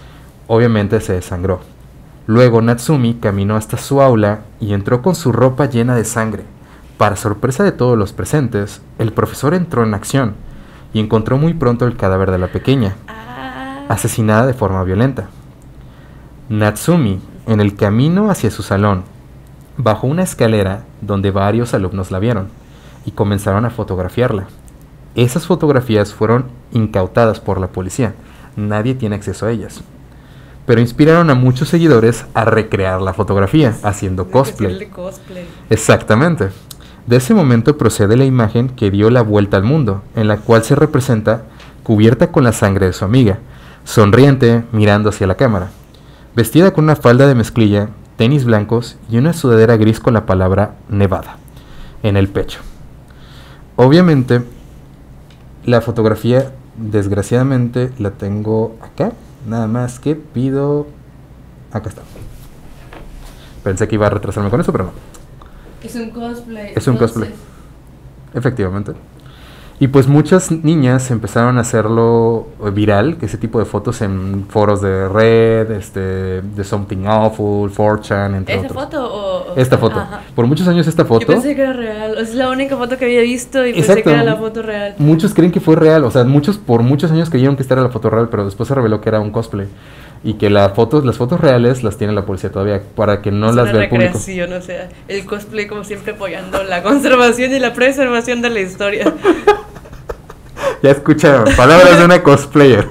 Obviamente se desangró. Luego Natsumi caminó hasta su aula y entró con su ropa llena de sangre. Para sorpresa de todos los presentes, el profesor entró en acción y encontró muy pronto el cadáver de la pequeña, asesinada de forma violenta. Natsumi, en el camino hacia su salón, bajó una escalera donde varios alumnos la vieron y comenzaron a fotografiarla. Esas fotografías fueron incautadas por la policía. Nadie tiene acceso a ellas. Pero inspiraron a muchos seguidores a recrear la fotografía, haciendo cosplay. Exactamente. De ese momento procede la imagen que dio la vuelta al mundo, en la cual se representa cubierta con la sangre de su amiga, sonriente, mirando hacia la cámara, vestida con una falda de mezclilla, tenis blancos y una sudadera gris con la palabra Nevada en el pecho. Obviamente, la fotografía, desgraciadamente, la tengo acá. Nada más que pido... Acá está. Pensé que iba a retrasarme con eso, pero no. Es un cosplay. Es un cosplay. Efectivamente. Y pues muchas niñas empezaron a hacerlo viral, que ese tipo de fotos en foros de Red, de Something Awful, 4chan, entre otros. ¿Esta foto o...? Esta foto. Ajá. Por muchos años esta foto... Yo pensé que era real. Es la única foto que había visto y Exacto. Pensé que era la foto real. Muchos creen que fue real, o sea, por muchos años creyeron que esta era la foto real, pero después se reveló que era un cosplay. Y que las fotos reales las tiene la policía todavía para que no las vea el público. Es una recreación, o sea, el cosplay como siempre apoyando la conservación y la preservación de la historia. Ya escucharon, palabras de una cosplayer.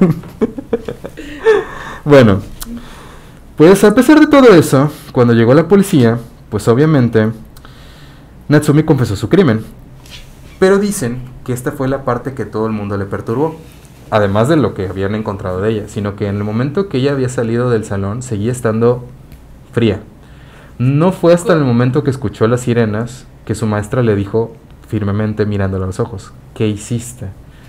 Bueno, pues a pesar de todo eso, cuando llegó la policía, pues obviamente Natsumi confesó su crimen. Pero dicen que esta fue la parte que todo el mundo le perturbó. Además de lo que habían encontrado de ella, sino que en el momento que ella había salido del salón seguía estando fría. No fue hasta el momento que escuchó las sirenas que su maestra le dijo firmemente mirándola a los ojos: ¿qué hiciste?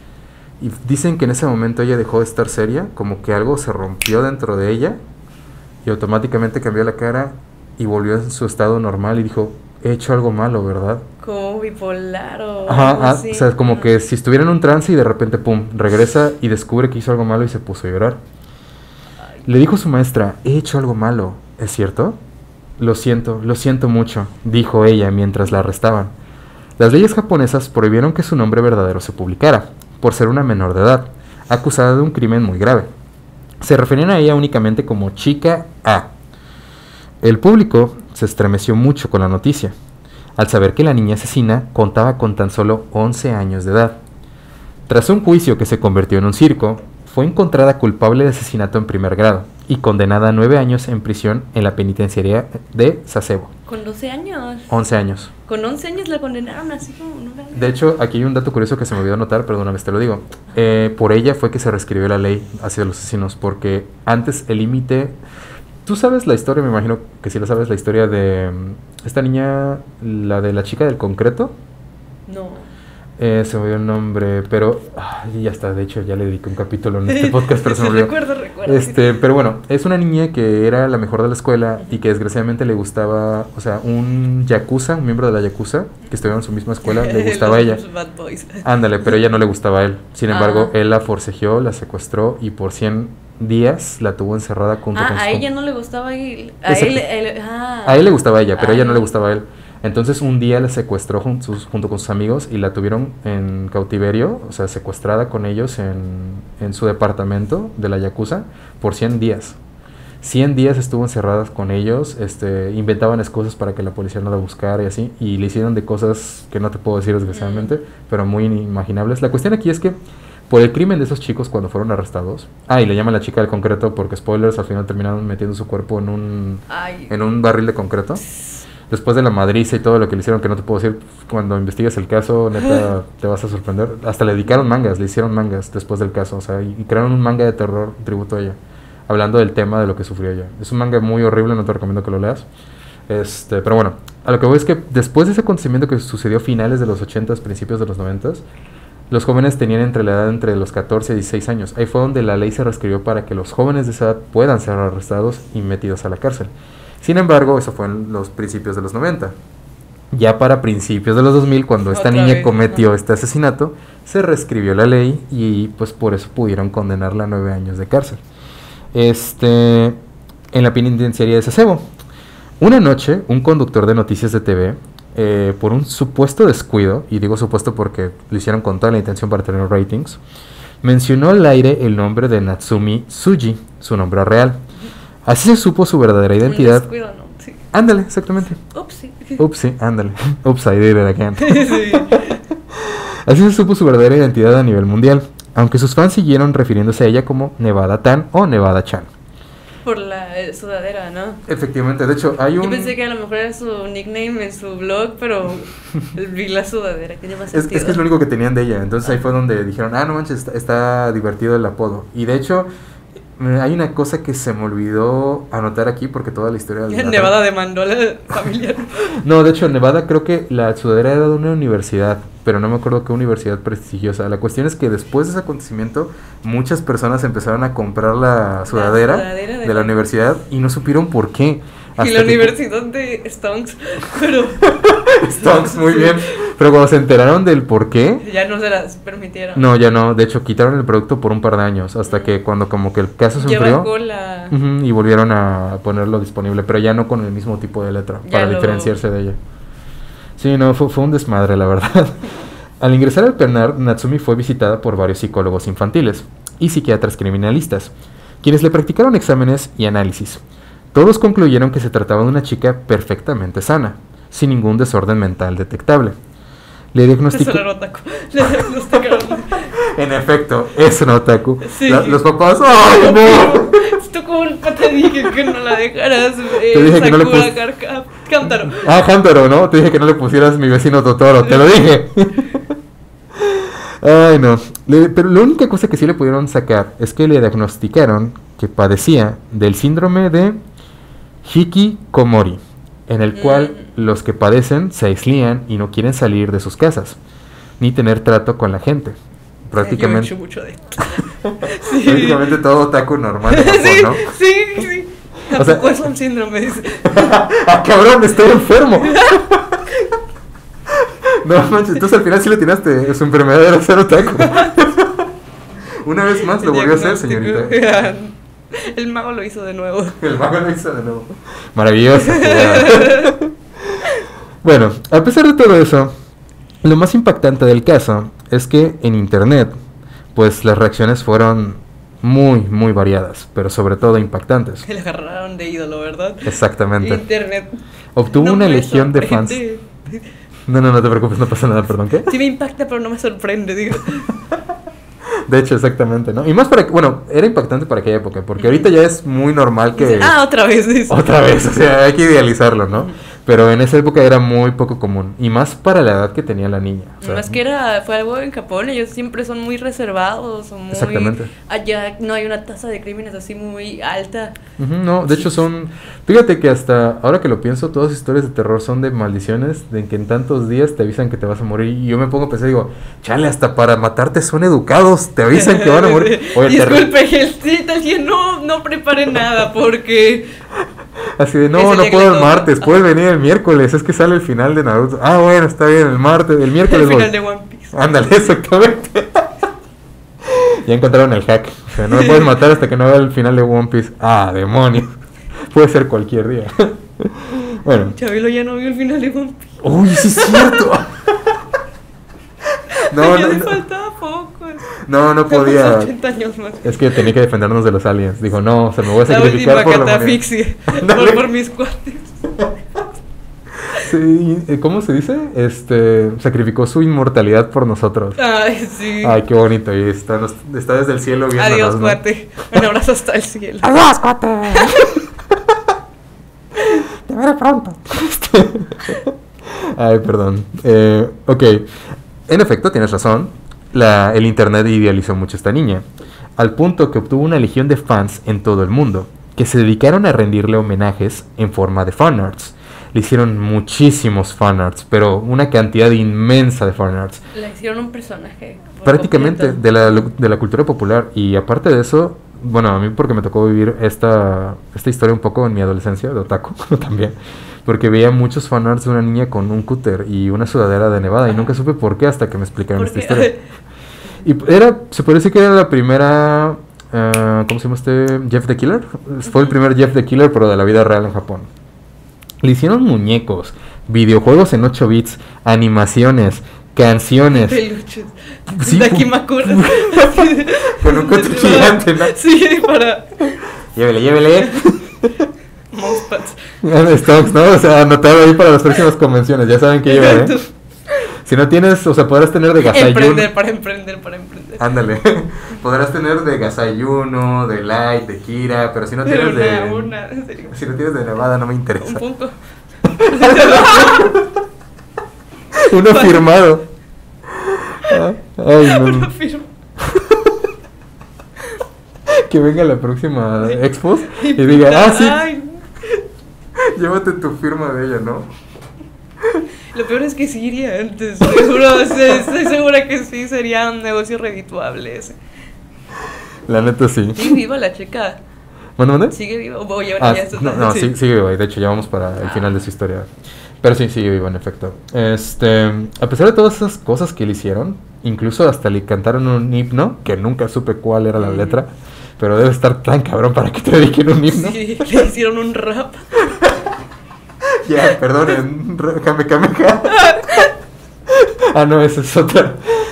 Y dicen que en ese momento ella dejó de estar seria, como que algo se rompió dentro de ella y automáticamente cambió la cara y volvió a su estado normal y dijo: he hecho algo malo, ¿verdad? Como bipolar o... Ajá, o sea, como que si estuviera en un trance y de repente, pum, regresa y descubre que hizo algo malo y se puso a llorar. Le dijo su maestra: he hecho algo malo, ¿es cierto? Lo siento mucho, dijo ella mientras la arrestaban. Las leyes japonesas prohibieron que su nombre verdadero se publicara, por ser una menor de edad, acusada de un crimen muy grave. Se referían a ella únicamente como Chica A. El público se estremeció mucho con la noticia, al saber que la niña asesina contaba con tan solo 11 años de edad. Tras un juicio que se convirtió en un circo, fue encontrada culpable de asesinato en primer grado y condenada a 9 años en prisión en la penitenciaría de Sasebo. ¿Con 12 años? 11 años. Con 11 años la condenaron así como... De hecho, aquí hay un dato curioso que se me olvidó anotar, perdóname, te lo digo. Por ella fue que se reescribió la ley hacia los asesinos, porque antes el límite... Tú sabes la historia, me imagino que sí la sabes, la historia de esta niña, la de la chica del concreto. No. Se me olvidó el nombre, pero ya está, de hecho ya le dediqué un capítulo en este podcast, pero se me olvidó. Recuerdo. Pero bueno, es una niña que era la mejor de la escuela y que desgraciadamente le gustaba, o sea, un yakuza, un miembro de la yakuza, que estudiaba en su misma escuela, le gustaba a ella. Bad Boys. Ándale, pero ella no le gustaba a él. Sin embargo, él la forcejeó, la secuestró y por 100 días la tuvo encerrada junto con a ella no le gustaba a él. A él le gustaba a ella, pero a ella no le gustaba a él. Entonces un día la secuestró junto con sus amigos y la tuvieron en cautiverio, o sea, secuestrada con ellos en su departamento de la yakuza por 100 días. 100 días estuvo encerrada con ellos, inventaban excusas para que la policía no la buscara y así, y le hicieron de cosas que no te puedo decir desgraciadamente, pero muy inimaginables. La cuestión aquí es que por el crimen de esos chicos cuando fueron arrestados, y le llaman la chica del concreto porque, spoilers, al final terminaron metiendo su cuerpo en un barril de concreto. Después de la madriza y todo lo que le hicieron, que no te puedo decir, cuando investigues el caso, neta, te vas a sorprender. Hasta le dedicaron mangas, le hicieron mangas después del caso, o sea, y crearon un manga de terror tributo a ella, hablando del tema de lo que sufrió ella. Es un manga muy horrible, no te recomiendo que lo leas. Pero bueno, a lo que voy es que después de ese acontecimiento que sucedió a finales de los 80s, principios de los 90s, los jóvenes tenían la edad entre los 14 y 16 años. Ahí fue donde la ley se reescribió para que los jóvenes de esa edad puedan ser arrestados y metidos a la cárcel. Sin embargo, eso fue en los principios de los 90. Ya para principios de los 2000, cuando esta niña cometió este asesinato, se reescribió la ley y pues por eso pudieron condenarla a 9 años de cárcel. en la penitenciaría de Sasebo. Una noche, un conductor de noticias de TV, por un supuesto descuido, y digo supuesto porque lo hicieron con toda la intención para tener ratings, mencionó al aire el nombre de Natsumi Tsuji, su nombre real. Así se supo su verdadera identidad. Un descuido, ¿no? Sí. Ándale, exactamente. Upsi, ándale. Oops, I did it again. Sí. Así se supo su verdadera identidad a nivel mundial, aunque sus fans siguieron refiriéndose a ella como Nevada-tan o Nevada-chan. Por la sudadera, ¿no? Efectivamente, de hecho hay un... Yo pensé que a lo mejor era su nickname en su blog, pero vi la sudadera, que lleva Es sentido. que es lo único que tenían de ella, entonces ahí fue donde dijeron, no manches, está divertido el apodo. Y de hecho, hay una cosa que se me olvidó anotar aquí porque toda la historia... Nevada demandó a la familia. No, de hecho, en Nevada creo que la sudadera era de una universidad, pero no me acuerdo qué universidad prestigiosa. La cuestión es que después de ese acontecimiento, muchas personas empezaron a comprar la sudadera de la universidad y no supieron por qué. Y la universidad de Stonks, pero... Stonks, muy bien. Pero cuando se enteraron del por qué... Ya no se las permitieron. No, ya no. De hecho, quitaron el producto por un par de años. Hasta que cuando como que el caso se enfrió... Y volvieron a ponerlo disponible. Pero ya no con el mismo tipo de letra. Ya para diferenciarse de ella. Sí, no, fue un desmadre, la verdad. Al ingresar al penal, Natsumi fue visitada por varios psicólogos infantiles y psiquiatras criminalistas, quienes le practicaron exámenes y análisis. Todos concluyeron que se trataba de una chica perfectamente sana, sin ningún desorden mental detectable. Le diagnosticaron... En efecto, es un otaku. Sí. Los papás... ¡Ay, no! Esto culpa, te dije que no la dejaras. Te dije que no le Hamtaro. Hamtaro, ¿no? Te dije que no le pusieras mi vecino Totoro, te lo dije. Ay, no. Pero la única cosa que sí le pudieron sacar es que le diagnosticaron que padecía del síndrome de Hikikomori, en el cual los que padecen se aíslan y no quieren salir de sus casas, ni tener trato con la gente. Prácticamente, yo he hecho mucho de esto. Sí. Prácticamente todo otaku normal de Japón, sí, ¿no? Sí. Tampoco es un síndrome. ¡Ah, cabrón! Estoy enfermo. No manches, entonces al final sí le tiraste. Su enfermedad era ser otaku. Una vez más lo volvió a hacer, señorita. El mago lo hizo de nuevo. Maravilloso. Bueno, a pesar de todo eso, lo más impactante del caso es que en internet, pues las reacciones fueron muy variadas, pero sobre todo impactantes. Le agarraron de ídolo, ¿verdad? Exactamente. Internet. Obtuvo una legión de fans. No te preocupes, no pasa nada, perdón, ¿qué? Sí me impacta, pero no me sorprende, digo. De hecho, exactamente, ¿no? Y más era impactante para aquella época, porque ahorita ya es muy normal que... otra vez eso. Otra vez, o sea, hay que idealizarlo, ¿no? Pero en esa época era muy poco común, y más para la edad que tenía la niña. O sea, más que fue algo en Japón, ellos siempre son muy reservados, o muy... Exactamente. Allá no hay una tasa de crímenes así muy alta. No, de hecho fíjate que hasta ahora que lo pienso, todas las historias de terror son de maldiciones, de que en tantos días te avisan que te vas a morir, y yo me pongo a pensar, digo, chale, hasta para matarte son educados, te avisan que van a morir. Oye, disculpe, no preparen nada, porque... Así de, no puedo el martes, puedes venir el miércoles, es que sale el final de Naruto. Ah, bueno, está bien, el miércoles. El final de One Piece. Ándale, exactamente. Ya encontraron el hack. O sea, no me puedes matar hasta que no vea el final de One Piece. Ah, demonios. Puede ser cualquier día. Bueno. Chabelo ya no vio el final de One Piece. Uy, sí es cierto. Le faltaba poco. No podía. 80 años más. Es que tenía que defendernos de los aliens. Dijo, no, me voy a sacrificar por la catafixia. por mis cuates. Sí, ¿cómo se dice? Sacrificó su inmortalidad por nosotros. Ay, sí. Ay, qué bonito. Y está desde el cielo viendo. Adiós, cuate. ¿No? Un abrazo hasta el cielo. Adiós, cuate. Te veré pronto. Ay, perdón. Ok. En efecto, tienes razón. El internet idealizó mucho a esta niña, al punto que obtuvo una legión de fans en todo el mundo, que se dedicaron a rendirle homenajes en forma de fanarts. Le hicieron muchísimos fanarts, pero una cantidad inmensa de fanarts. Le hicieron un personaje. Prácticamente de la cultura popular. Y aparte de eso, bueno, a mí porque me tocó vivir esta historia un poco en mi adolescencia, de otaku también. Porque veía muchos fanarts de una niña con un cúter y una sudadera de Nevada. Y nunca supe por qué hasta que me explicaron esta historia. Y se puede decir que era la primera ¿cómo se llama este? Jeff the Killer. Fue el primer Jeff the Killer, pero de la vida real en Japón. Le hicieron muñecos, videojuegos en 8 bits, animaciones, canciones. Peluches. Sí, Dakimakura. Con un control gigante, ¿no? Sí, para Llévele. mousepads. Stocks, ¿no? O sea, anotado ahí para las próximas convenciones. Ya saben que lleva, ¿eh? Si no tienes, o sea, podrás tener de Gasayuno. Para emprender. Ándale. Podrás tener de Gasayuno, de Light, de Kira, pero si no tienes una, en serio. Si no tienes de Nevada no me interesa. Un punto. Uno firmado. Ay, no. Uno firma. Que venga la próxima Expo y diga, sí, Ay, llévate tu firma de ella, ¿no? lo peor es que sí iría antes, seguro, estoy segura que sí, sería un negocio redituable ese. La neta sí. ¿Sigue viva la chica? ¿Dónde? ¿Sigue viva? Oye, Ah, ya está. no, Sí. sigue viva, y de hecho ya vamos para el final de su historia. Pero sí, sigue viva en efecto. A pesar de todas esas cosas que le hicieron, incluso hasta le cantaron un himno, que nunca supe cuál era la letra, pero debe estar tan cabrón para que te dediquen un himno. Sí, le hicieron un rap. Ya, perdonen, Kamehameha. Ah, no, esa es otra.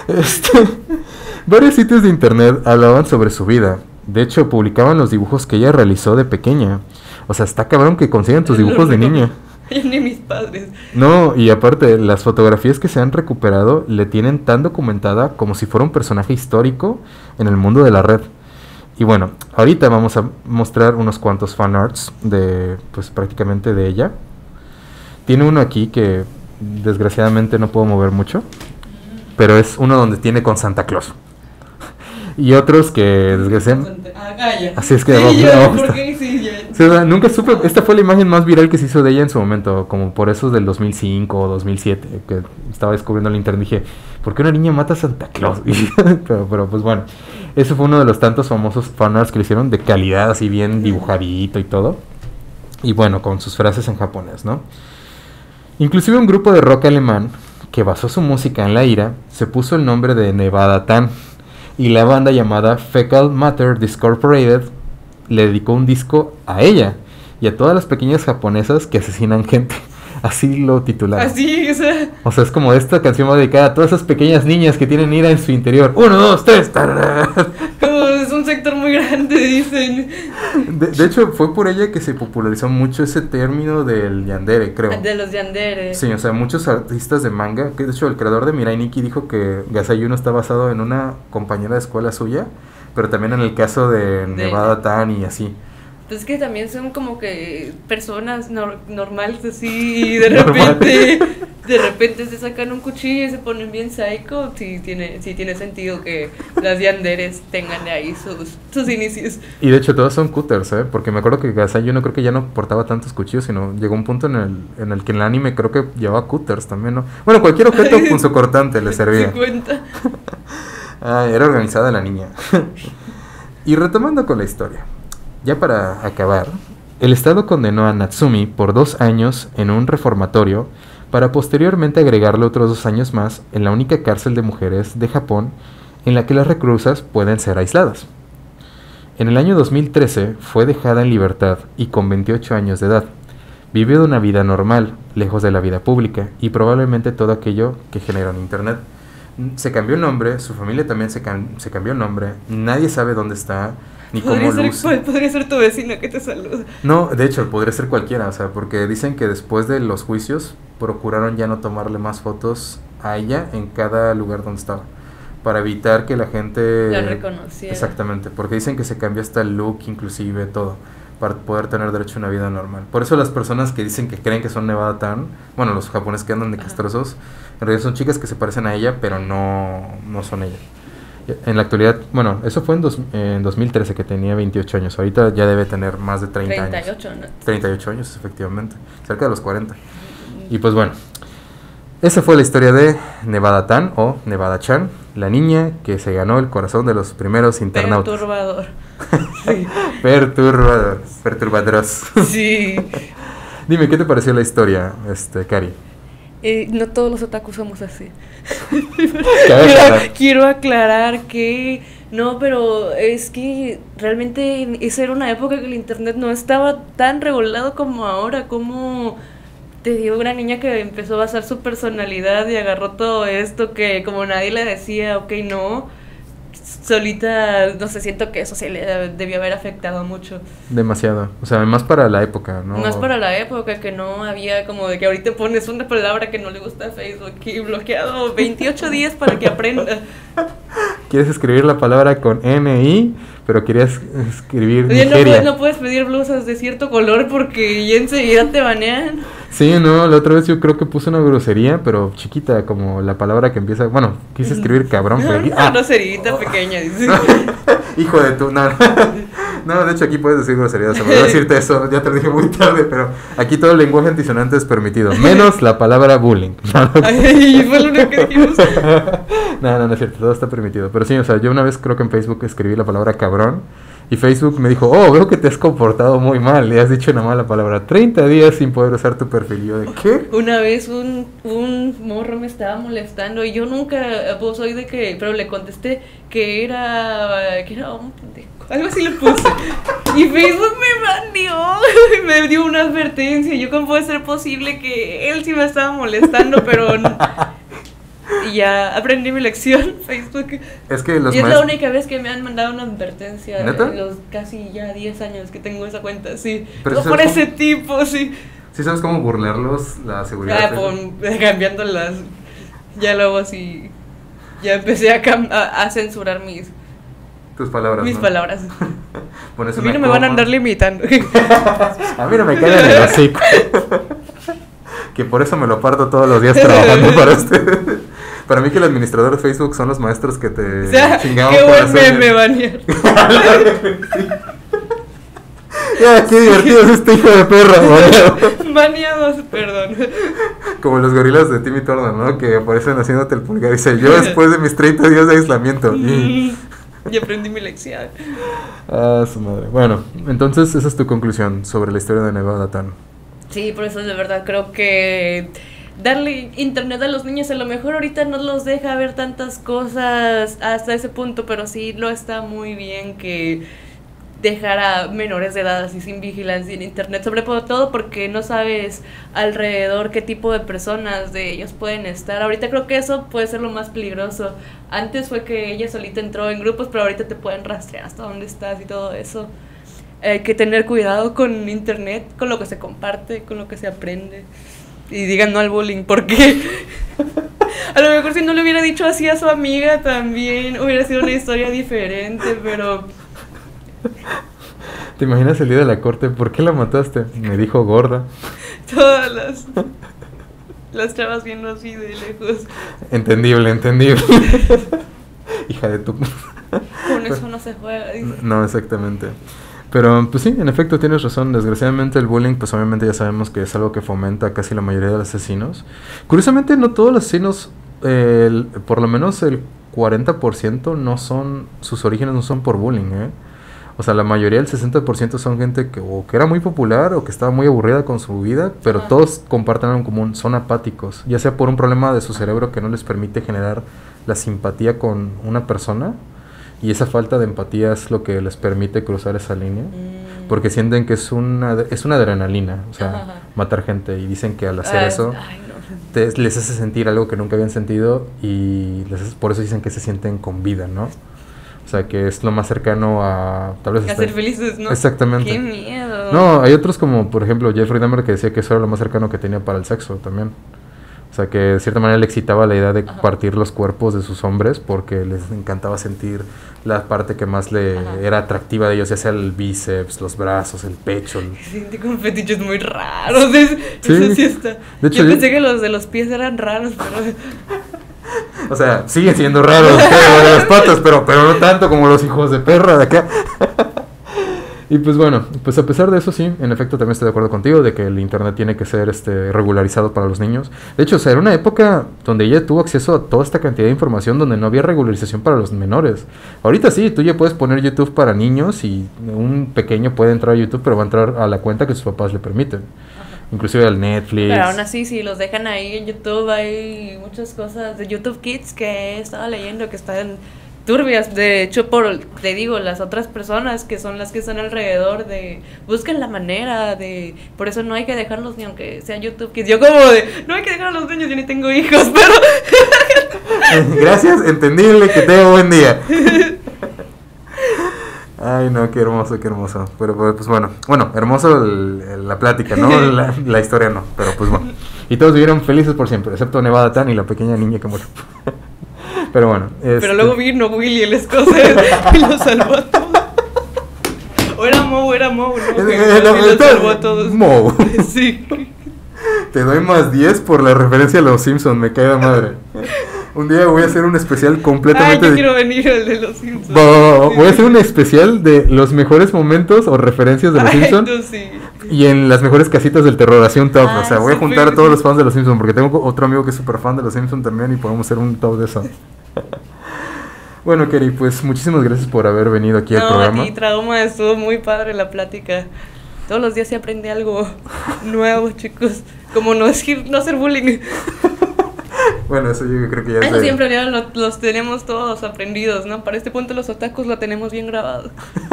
Varios sitios de internet hablaban sobre su vida. De hecho, publicaban los dibujos que ella realizó de pequeña. O sea, está cabrón que consigan tus dibujos de niña. Ni mis padres. No, y aparte, las fotografías que se han recuperado le tienen tan documentada como si fuera un personaje histórico en el mundo de la red. Y bueno, ahorita vamos a mostrar unos cuantos fanarts de, pues prácticamente de ella. Tiene uno aquí que desgraciadamente no puedo mover mucho, pero es uno donde tiene con Santa Claus. Y otros que desgraciadamente... Así es que sí, nunca supe, esta fue la imagen más viral que se hizo de ella en su momento, como por esos del 2005 o 2007, que estaba descubriendo el internet. Dije, ¿por qué una niña mata a Santa Claus? pero pues bueno, ese fue uno de los tantos famosos fanarts que le hicieron de calidad, así bien dibujadito y todo. Y bueno, con sus frases en japonés, ¿no? Inclusive un grupo de rock alemán que basó su música en la ira se puso el nombre de Nevada Tan, y la banda llamada Fecal Matter Discorporated le dedicó un disco a ella y a todas las pequeñas japonesas que asesinan gente. Así lo titularon. Así, o sea, es como esta canción va dedicada a todas esas pequeñas niñas que tienen ira en su interior. 1, 2, 3. Como es un sector muy grande, dicen. De hecho, fue por ella que se popularizó mucho ese término del yandere, creo. De los yanderes. Sí, o sea, muchos artistas de manga, que de hecho el creador de Mirai Nikki dijo que Gasayuno está basado en una compañera de escuela suya, pero también en el caso de Nevada Tan y así. Pues que también son como que personas normales así y de repente se sacan un cuchillo y se ponen bien psycho. Sí tiene sentido que las yanderes tengan ahí sus inicios. Y de hecho todos son cutters, porque me acuerdo que Gasayuno creo que ya no portaba tantos cuchillos, sino llegó un punto en el que en el anime creo que llevaba cutters también, ¿no? Bueno, cualquier objeto punzocortante le servía. 50. Era organizada la niña. Y retomando con la historia. Ya para acabar, el Estado condenó a Natsumi por 2 años en un reformatorio para posteriormente agregarle otros 2 años más en la única cárcel de mujeres de Japón en la que las reclusas pueden ser aisladas. En el año 2013 fue dejada en libertad y con 28 años de edad. Vive una vida normal, lejos de la vida pública y probablemente todo aquello que genera en internet. Se cambió el nombre, su familia también se cambió el nombre, nadie sabe dónde está. Ni cómo Podría ser tu vecino que te saluda. No, de hecho, podría ser cualquiera, o sea, porque dicen que después de los juicios procuraron ya no tomarle más fotos a ella en cada lugar donde estaba, para evitar que la gente la reconociera. Exactamente, porque dicen que se cambió hasta el look, inclusive todo, para poder tener derecho a una vida normal. Por eso las personas que dicen que creen que son Nevada Tan, bueno, los japoneses que andan de castrosos, en realidad son chicas que se parecen a ella, pero no son ella. En la actualidad, bueno, eso fue en 2013 que tenía 28 años. Ahorita ya debe tener más de 38 años. 38 años, efectivamente. Cerca de los 40. Y pues bueno, esa fue la historia de Nevada Tan o Nevada Chan, la niña que se ganó el corazón de los primeros internautas. Perturbador. Sí. Perturbadoros. Sí. Dime, ¿qué te pareció la historia, Cari? No todos los otakus somos así. Quiero Quiero aclarar que No, pero es que realmente esa era una época que el internet no estaba tan regulado como ahora, como te digo, una niña que empezó a basar su personalidad y agarró todo esto que como nadie le decía, ok, no, solita, no sé, siento que eso sí le debió haber afectado mucho. Demasiado. O sea, más para la época, ¿no? Más para la época que no había como de que ahorita pones una palabra que no le gusta a Facebook y bloqueado 28 días para que aprenda. Quieres escribir la palabra con N-I, pero querías escribir Oye, Nigeria. no puedes pedir blusas de cierto color porque ya enseguida te banean. Sí, no, la otra vez yo creo que puse una grosería, pero chiquita, como la palabra que empieza... Bueno, quise escribir cabrón, pero aquí... Una groserita pequeña, dice. Hijo de tu... No, no, de hecho aquí puedes decir groserías, se me olvidó decirte eso, ya te lo dije muy tarde, pero aquí todo el lenguaje antisonante es permitido, menos la palabra bullying. Ay, fue lo único que dijimos. No es cierto, todo está permitido. Pero sí, o sea, yo una vez creo que en Facebook escribí la palabra cabrón y Facebook me dijo, oh, veo que te has comportado muy mal y has dicho una mala palabra. 30 días sin poder usar tu perfil. Y yo, ¿de qué? Una vez un morro me estaba molestando y yo nunca, pues soy de que, pero le contesté que era un pendejo. Algo así le puse. Y Facebook me baneó. Me dio una advertencia. Yo, ¿cómo puede ser posible que él sí me estaba molestando, pero no? Y ya aprendí mi lección, Facebook. Es que los y es la única vez que me han mandado una advertencia. ¿Neta? En los casi ya 10 años que tengo esa cuenta, sí. Pero No por ese tipo, sí. ¿Sí sabes cómo burlarlos, la seguridad? Cambiando las... Ya luego así... Ya empecé a censurar Tus palabras, mis ¿no? palabras. Pones A mí una no me van a coma. andar limitando. A mí no me cae en el hocico. Que por eso me lo parto todos los días trabajando para ustedes. Para mí que el administrador de Facebook son los maestros que te O sea, chingaban qué por buen hacer... meme banear. Ya, qué divertido es este hijo de perra, boludo. Baneados, perdón. Como los gorilas de Timmy Turner, ¿no? Que aparecen haciéndote el pulgar y dice, yo después de mis 30 días de aislamiento. Y aprendí mi lección. ah, su madre. Bueno, entonces esa es tu conclusión sobre la historia de Nevada Tan. Sí, por eso de verdad creo que darle internet a los niños a lo mejor ahorita no los deja ver tantas cosas hasta ese punto, pero sí lo está muy bien que dejar a menores de edad así sin vigilancia en internet, sobre todo porque no sabes alrededor qué tipo de personas de ellos pueden estar. Ahorita creo que eso puede ser lo más peligroso. Antes fue que ella solita entró en grupos, pero ahorita te pueden rastrear hasta dónde estás y todo eso. Hay que tener cuidado con internet, con lo que se comparte, con lo que se aprende. Y digan no al bullying, porque a lo mejor si no le hubiera dicho así a su amiga también hubiera sido una historia diferente, pero... ¿Te imaginas el día de la corte? ¿Por qué la mataste? Me dijo gorda. Todas las chavas viendo así de lejos. Entendible. Hija de tu... Con eso no se juega. No, exactamente. Pero, pues sí, en efecto tienes razón. Desgraciadamente el bullying, pues obviamente ya sabemos que es algo que fomenta casi la mayoría de los asesinos. Curiosamente, no todos los asesinos, por lo menos el 40% no son, sus orígenes no son por bullying, ¿eh? O sea, la mayoría, el 60% son gente que o que era muy popular o que estaba muy aburrida con su vida, pero todos comparten algo en común, son apáticos, ya sea por un problema de su cerebro que no les permite generar la simpatía con una persona, y esa falta de empatía es lo que les permite cruzar esa línea, porque sienten que es una adrenalina, o sea, matar gente, y dicen que al hacer eso les hace sentir algo que nunca habían sentido, y por eso dicen que se sienten con vida, ¿no? O sea, que es lo más cercano a... tal vez a ser felices, ¿no? Exactamente. ¡Qué miedo! No, hay otros como, por ejemplo, Jeffrey Dahmer, que decía que eso era lo más cercano que tenía para el sexo también. O sea, que de cierta manera le excitaba la idea de partir los cuerpos de sus hombres porque les encantaba sentir la parte que más le era atractiva de ellos, ya sea el bíceps, los brazos, el pecho. Se siente con fetiches muy raros. Sí. Eso sí está. De hecho, yo pensé que los de los pies eran raros, pero... O sea, siguen siendo raros los de las patas, pero no tanto como los hijos de perra de acá. Y pues bueno, pues a pesar de eso sí, en efecto también estoy de acuerdo contigo de que el internet tiene que ser regularizado para los niños. De hecho, o sea, era una época donde ella tuvo acceso a toda esta cantidad de información donde no había regularización para los menores. Ahorita sí, tú ya puedes poner YouTube para niños y un pequeño puede entrar a YouTube, pero va a entrar a la cuenta que sus papás le permiten. Inclusive al Netflix. Pero aún así, si los dejan ahí en YouTube, hay muchas cosas de YouTube Kids que estaba leyendo que están turbias. De hecho, te digo, las otras personas que son las que están alrededor buscan la manera de, por eso no hay que dejarlos ni aunque sea YouTube, que yo como de, no hay que dejar a los niños, yo ni tengo hijos, pero... Gracias, entendible, que tenga buen día. Ay, no, qué hermoso, qué hermoso. Pero pues bueno, hermoso la plática, ¿no? La historia no, pero pues bueno. Y todos vivieron felices por siempre, excepto Nevada Tan y la pequeña niña que murió. Pero bueno. Pero luego vino Willy el escocés y lo salvó a todos. O era Moe, ¿no? Y lo salvó a todos. Moe. Sí. Te doy más 10 por la referencia a los Simpsons, me cae de madre. Un día voy a hacer un especial completamente... yo quiero venir el de los Simpsons. Voy a hacer un especial de los mejores momentos o referencias de los Simpsons. Sí. Y en las mejores casitas del terror, así un top. Ay, o sea, voy a juntar a todos los fans de los Simpsons, porque tengo otro amigo que es súper fan de los Simpsons también y podemos hacer un top de eso. Bueno, Keri, pues muchísimas gracias por haber venido aquí al programa. No, Trauma, estuvo muy padre la plática. Todos los días se aprende algo nuevo, chicos. Como no hacer bullying. Bueno, eso yo creo que ya eso siempre ya los tenemos todos aprendidos, ¿no? Para este punto los otakus lo tenemos bien grabado.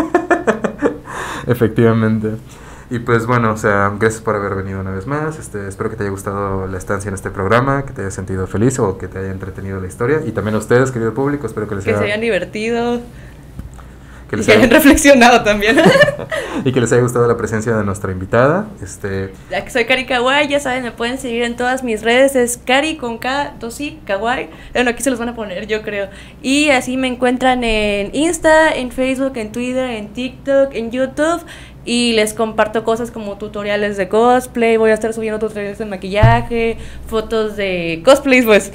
Efectivamente. Y pues bueno, o sea, gracias por haber venido una vez más. Espero que te haya gustado la estancia en este programa, que te hayas sentido feliz o que te haya entretenido la historia. Y también a ustedes, querido público, espero que se hayan divertido. Que hayan reflexionado también. Y que les haya gustado la presencia de nuestra invitada. Ya que soy Kari Kawaii, ya saben, me pueden seguir en todas mis redes. Es Kari con K, 2I, Kawaii. Bueno, aquí se los van a poner, yo creo. Y así me encuentran en Insta, en Facebook, en Twitter, en TikTok, en YouTube. Y les comparto cosas como tutoriales de cosplay. Voy a estar subiendo tutoriales de maquillaje, fotos de cosplays, pues.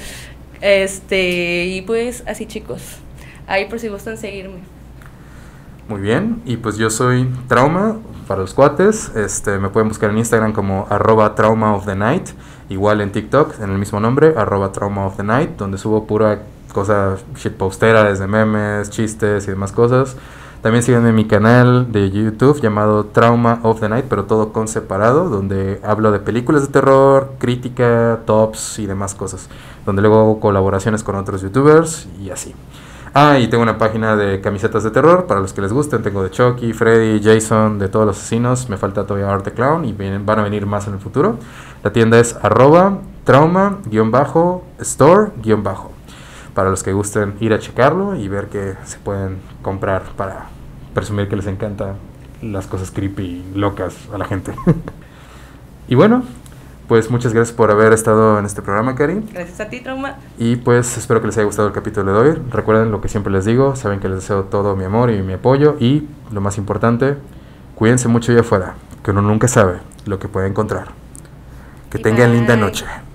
Y pues así, chicos. Ahí por si gustan seguirme. Muy bien, y pues yo soy Trauma para los cuates. Me pueden buscar en Instagram como @traumaofthenight, igual en TikTok en el mismo nombre, @traumaofthenight, donde subo pura cosa shitpostera, desde memes, chistes y demás cosas. También síganme en mi canal de YouTube llamado Trauma of the Night, pero todo con separado, donde hablo de películas de terror, crítica, tops y demás cosas, donde luego hago colaboraciones con otros youtubers y así. Y tengo una página de camisetas de terror, para los que les gusten. Tengo de Chucky, Freddy, Jason, de todos los asesinos. Me falta todavía Art the Clown y van a venir más en el futuro. La tienda es @trauma_store_. Para los que gusten ir a checarlo y ver qué se pueden comprar para presumir que les encantan las cosas creepy y locas a la gente. Y bueno, pues muchas gracias por haber estado en este programa, Kari. Gracias a ti, Trauma. Y pues espero que les haya gustado el capítulo de hoy. Recuerden lo que siempre les digo, saben que les deseo todo mi amor y mi apoyo. Y lo más importante, cuídense mucho allá afuera, que uno nunca sabe lo que puede encontrar. Que tengan linda noche.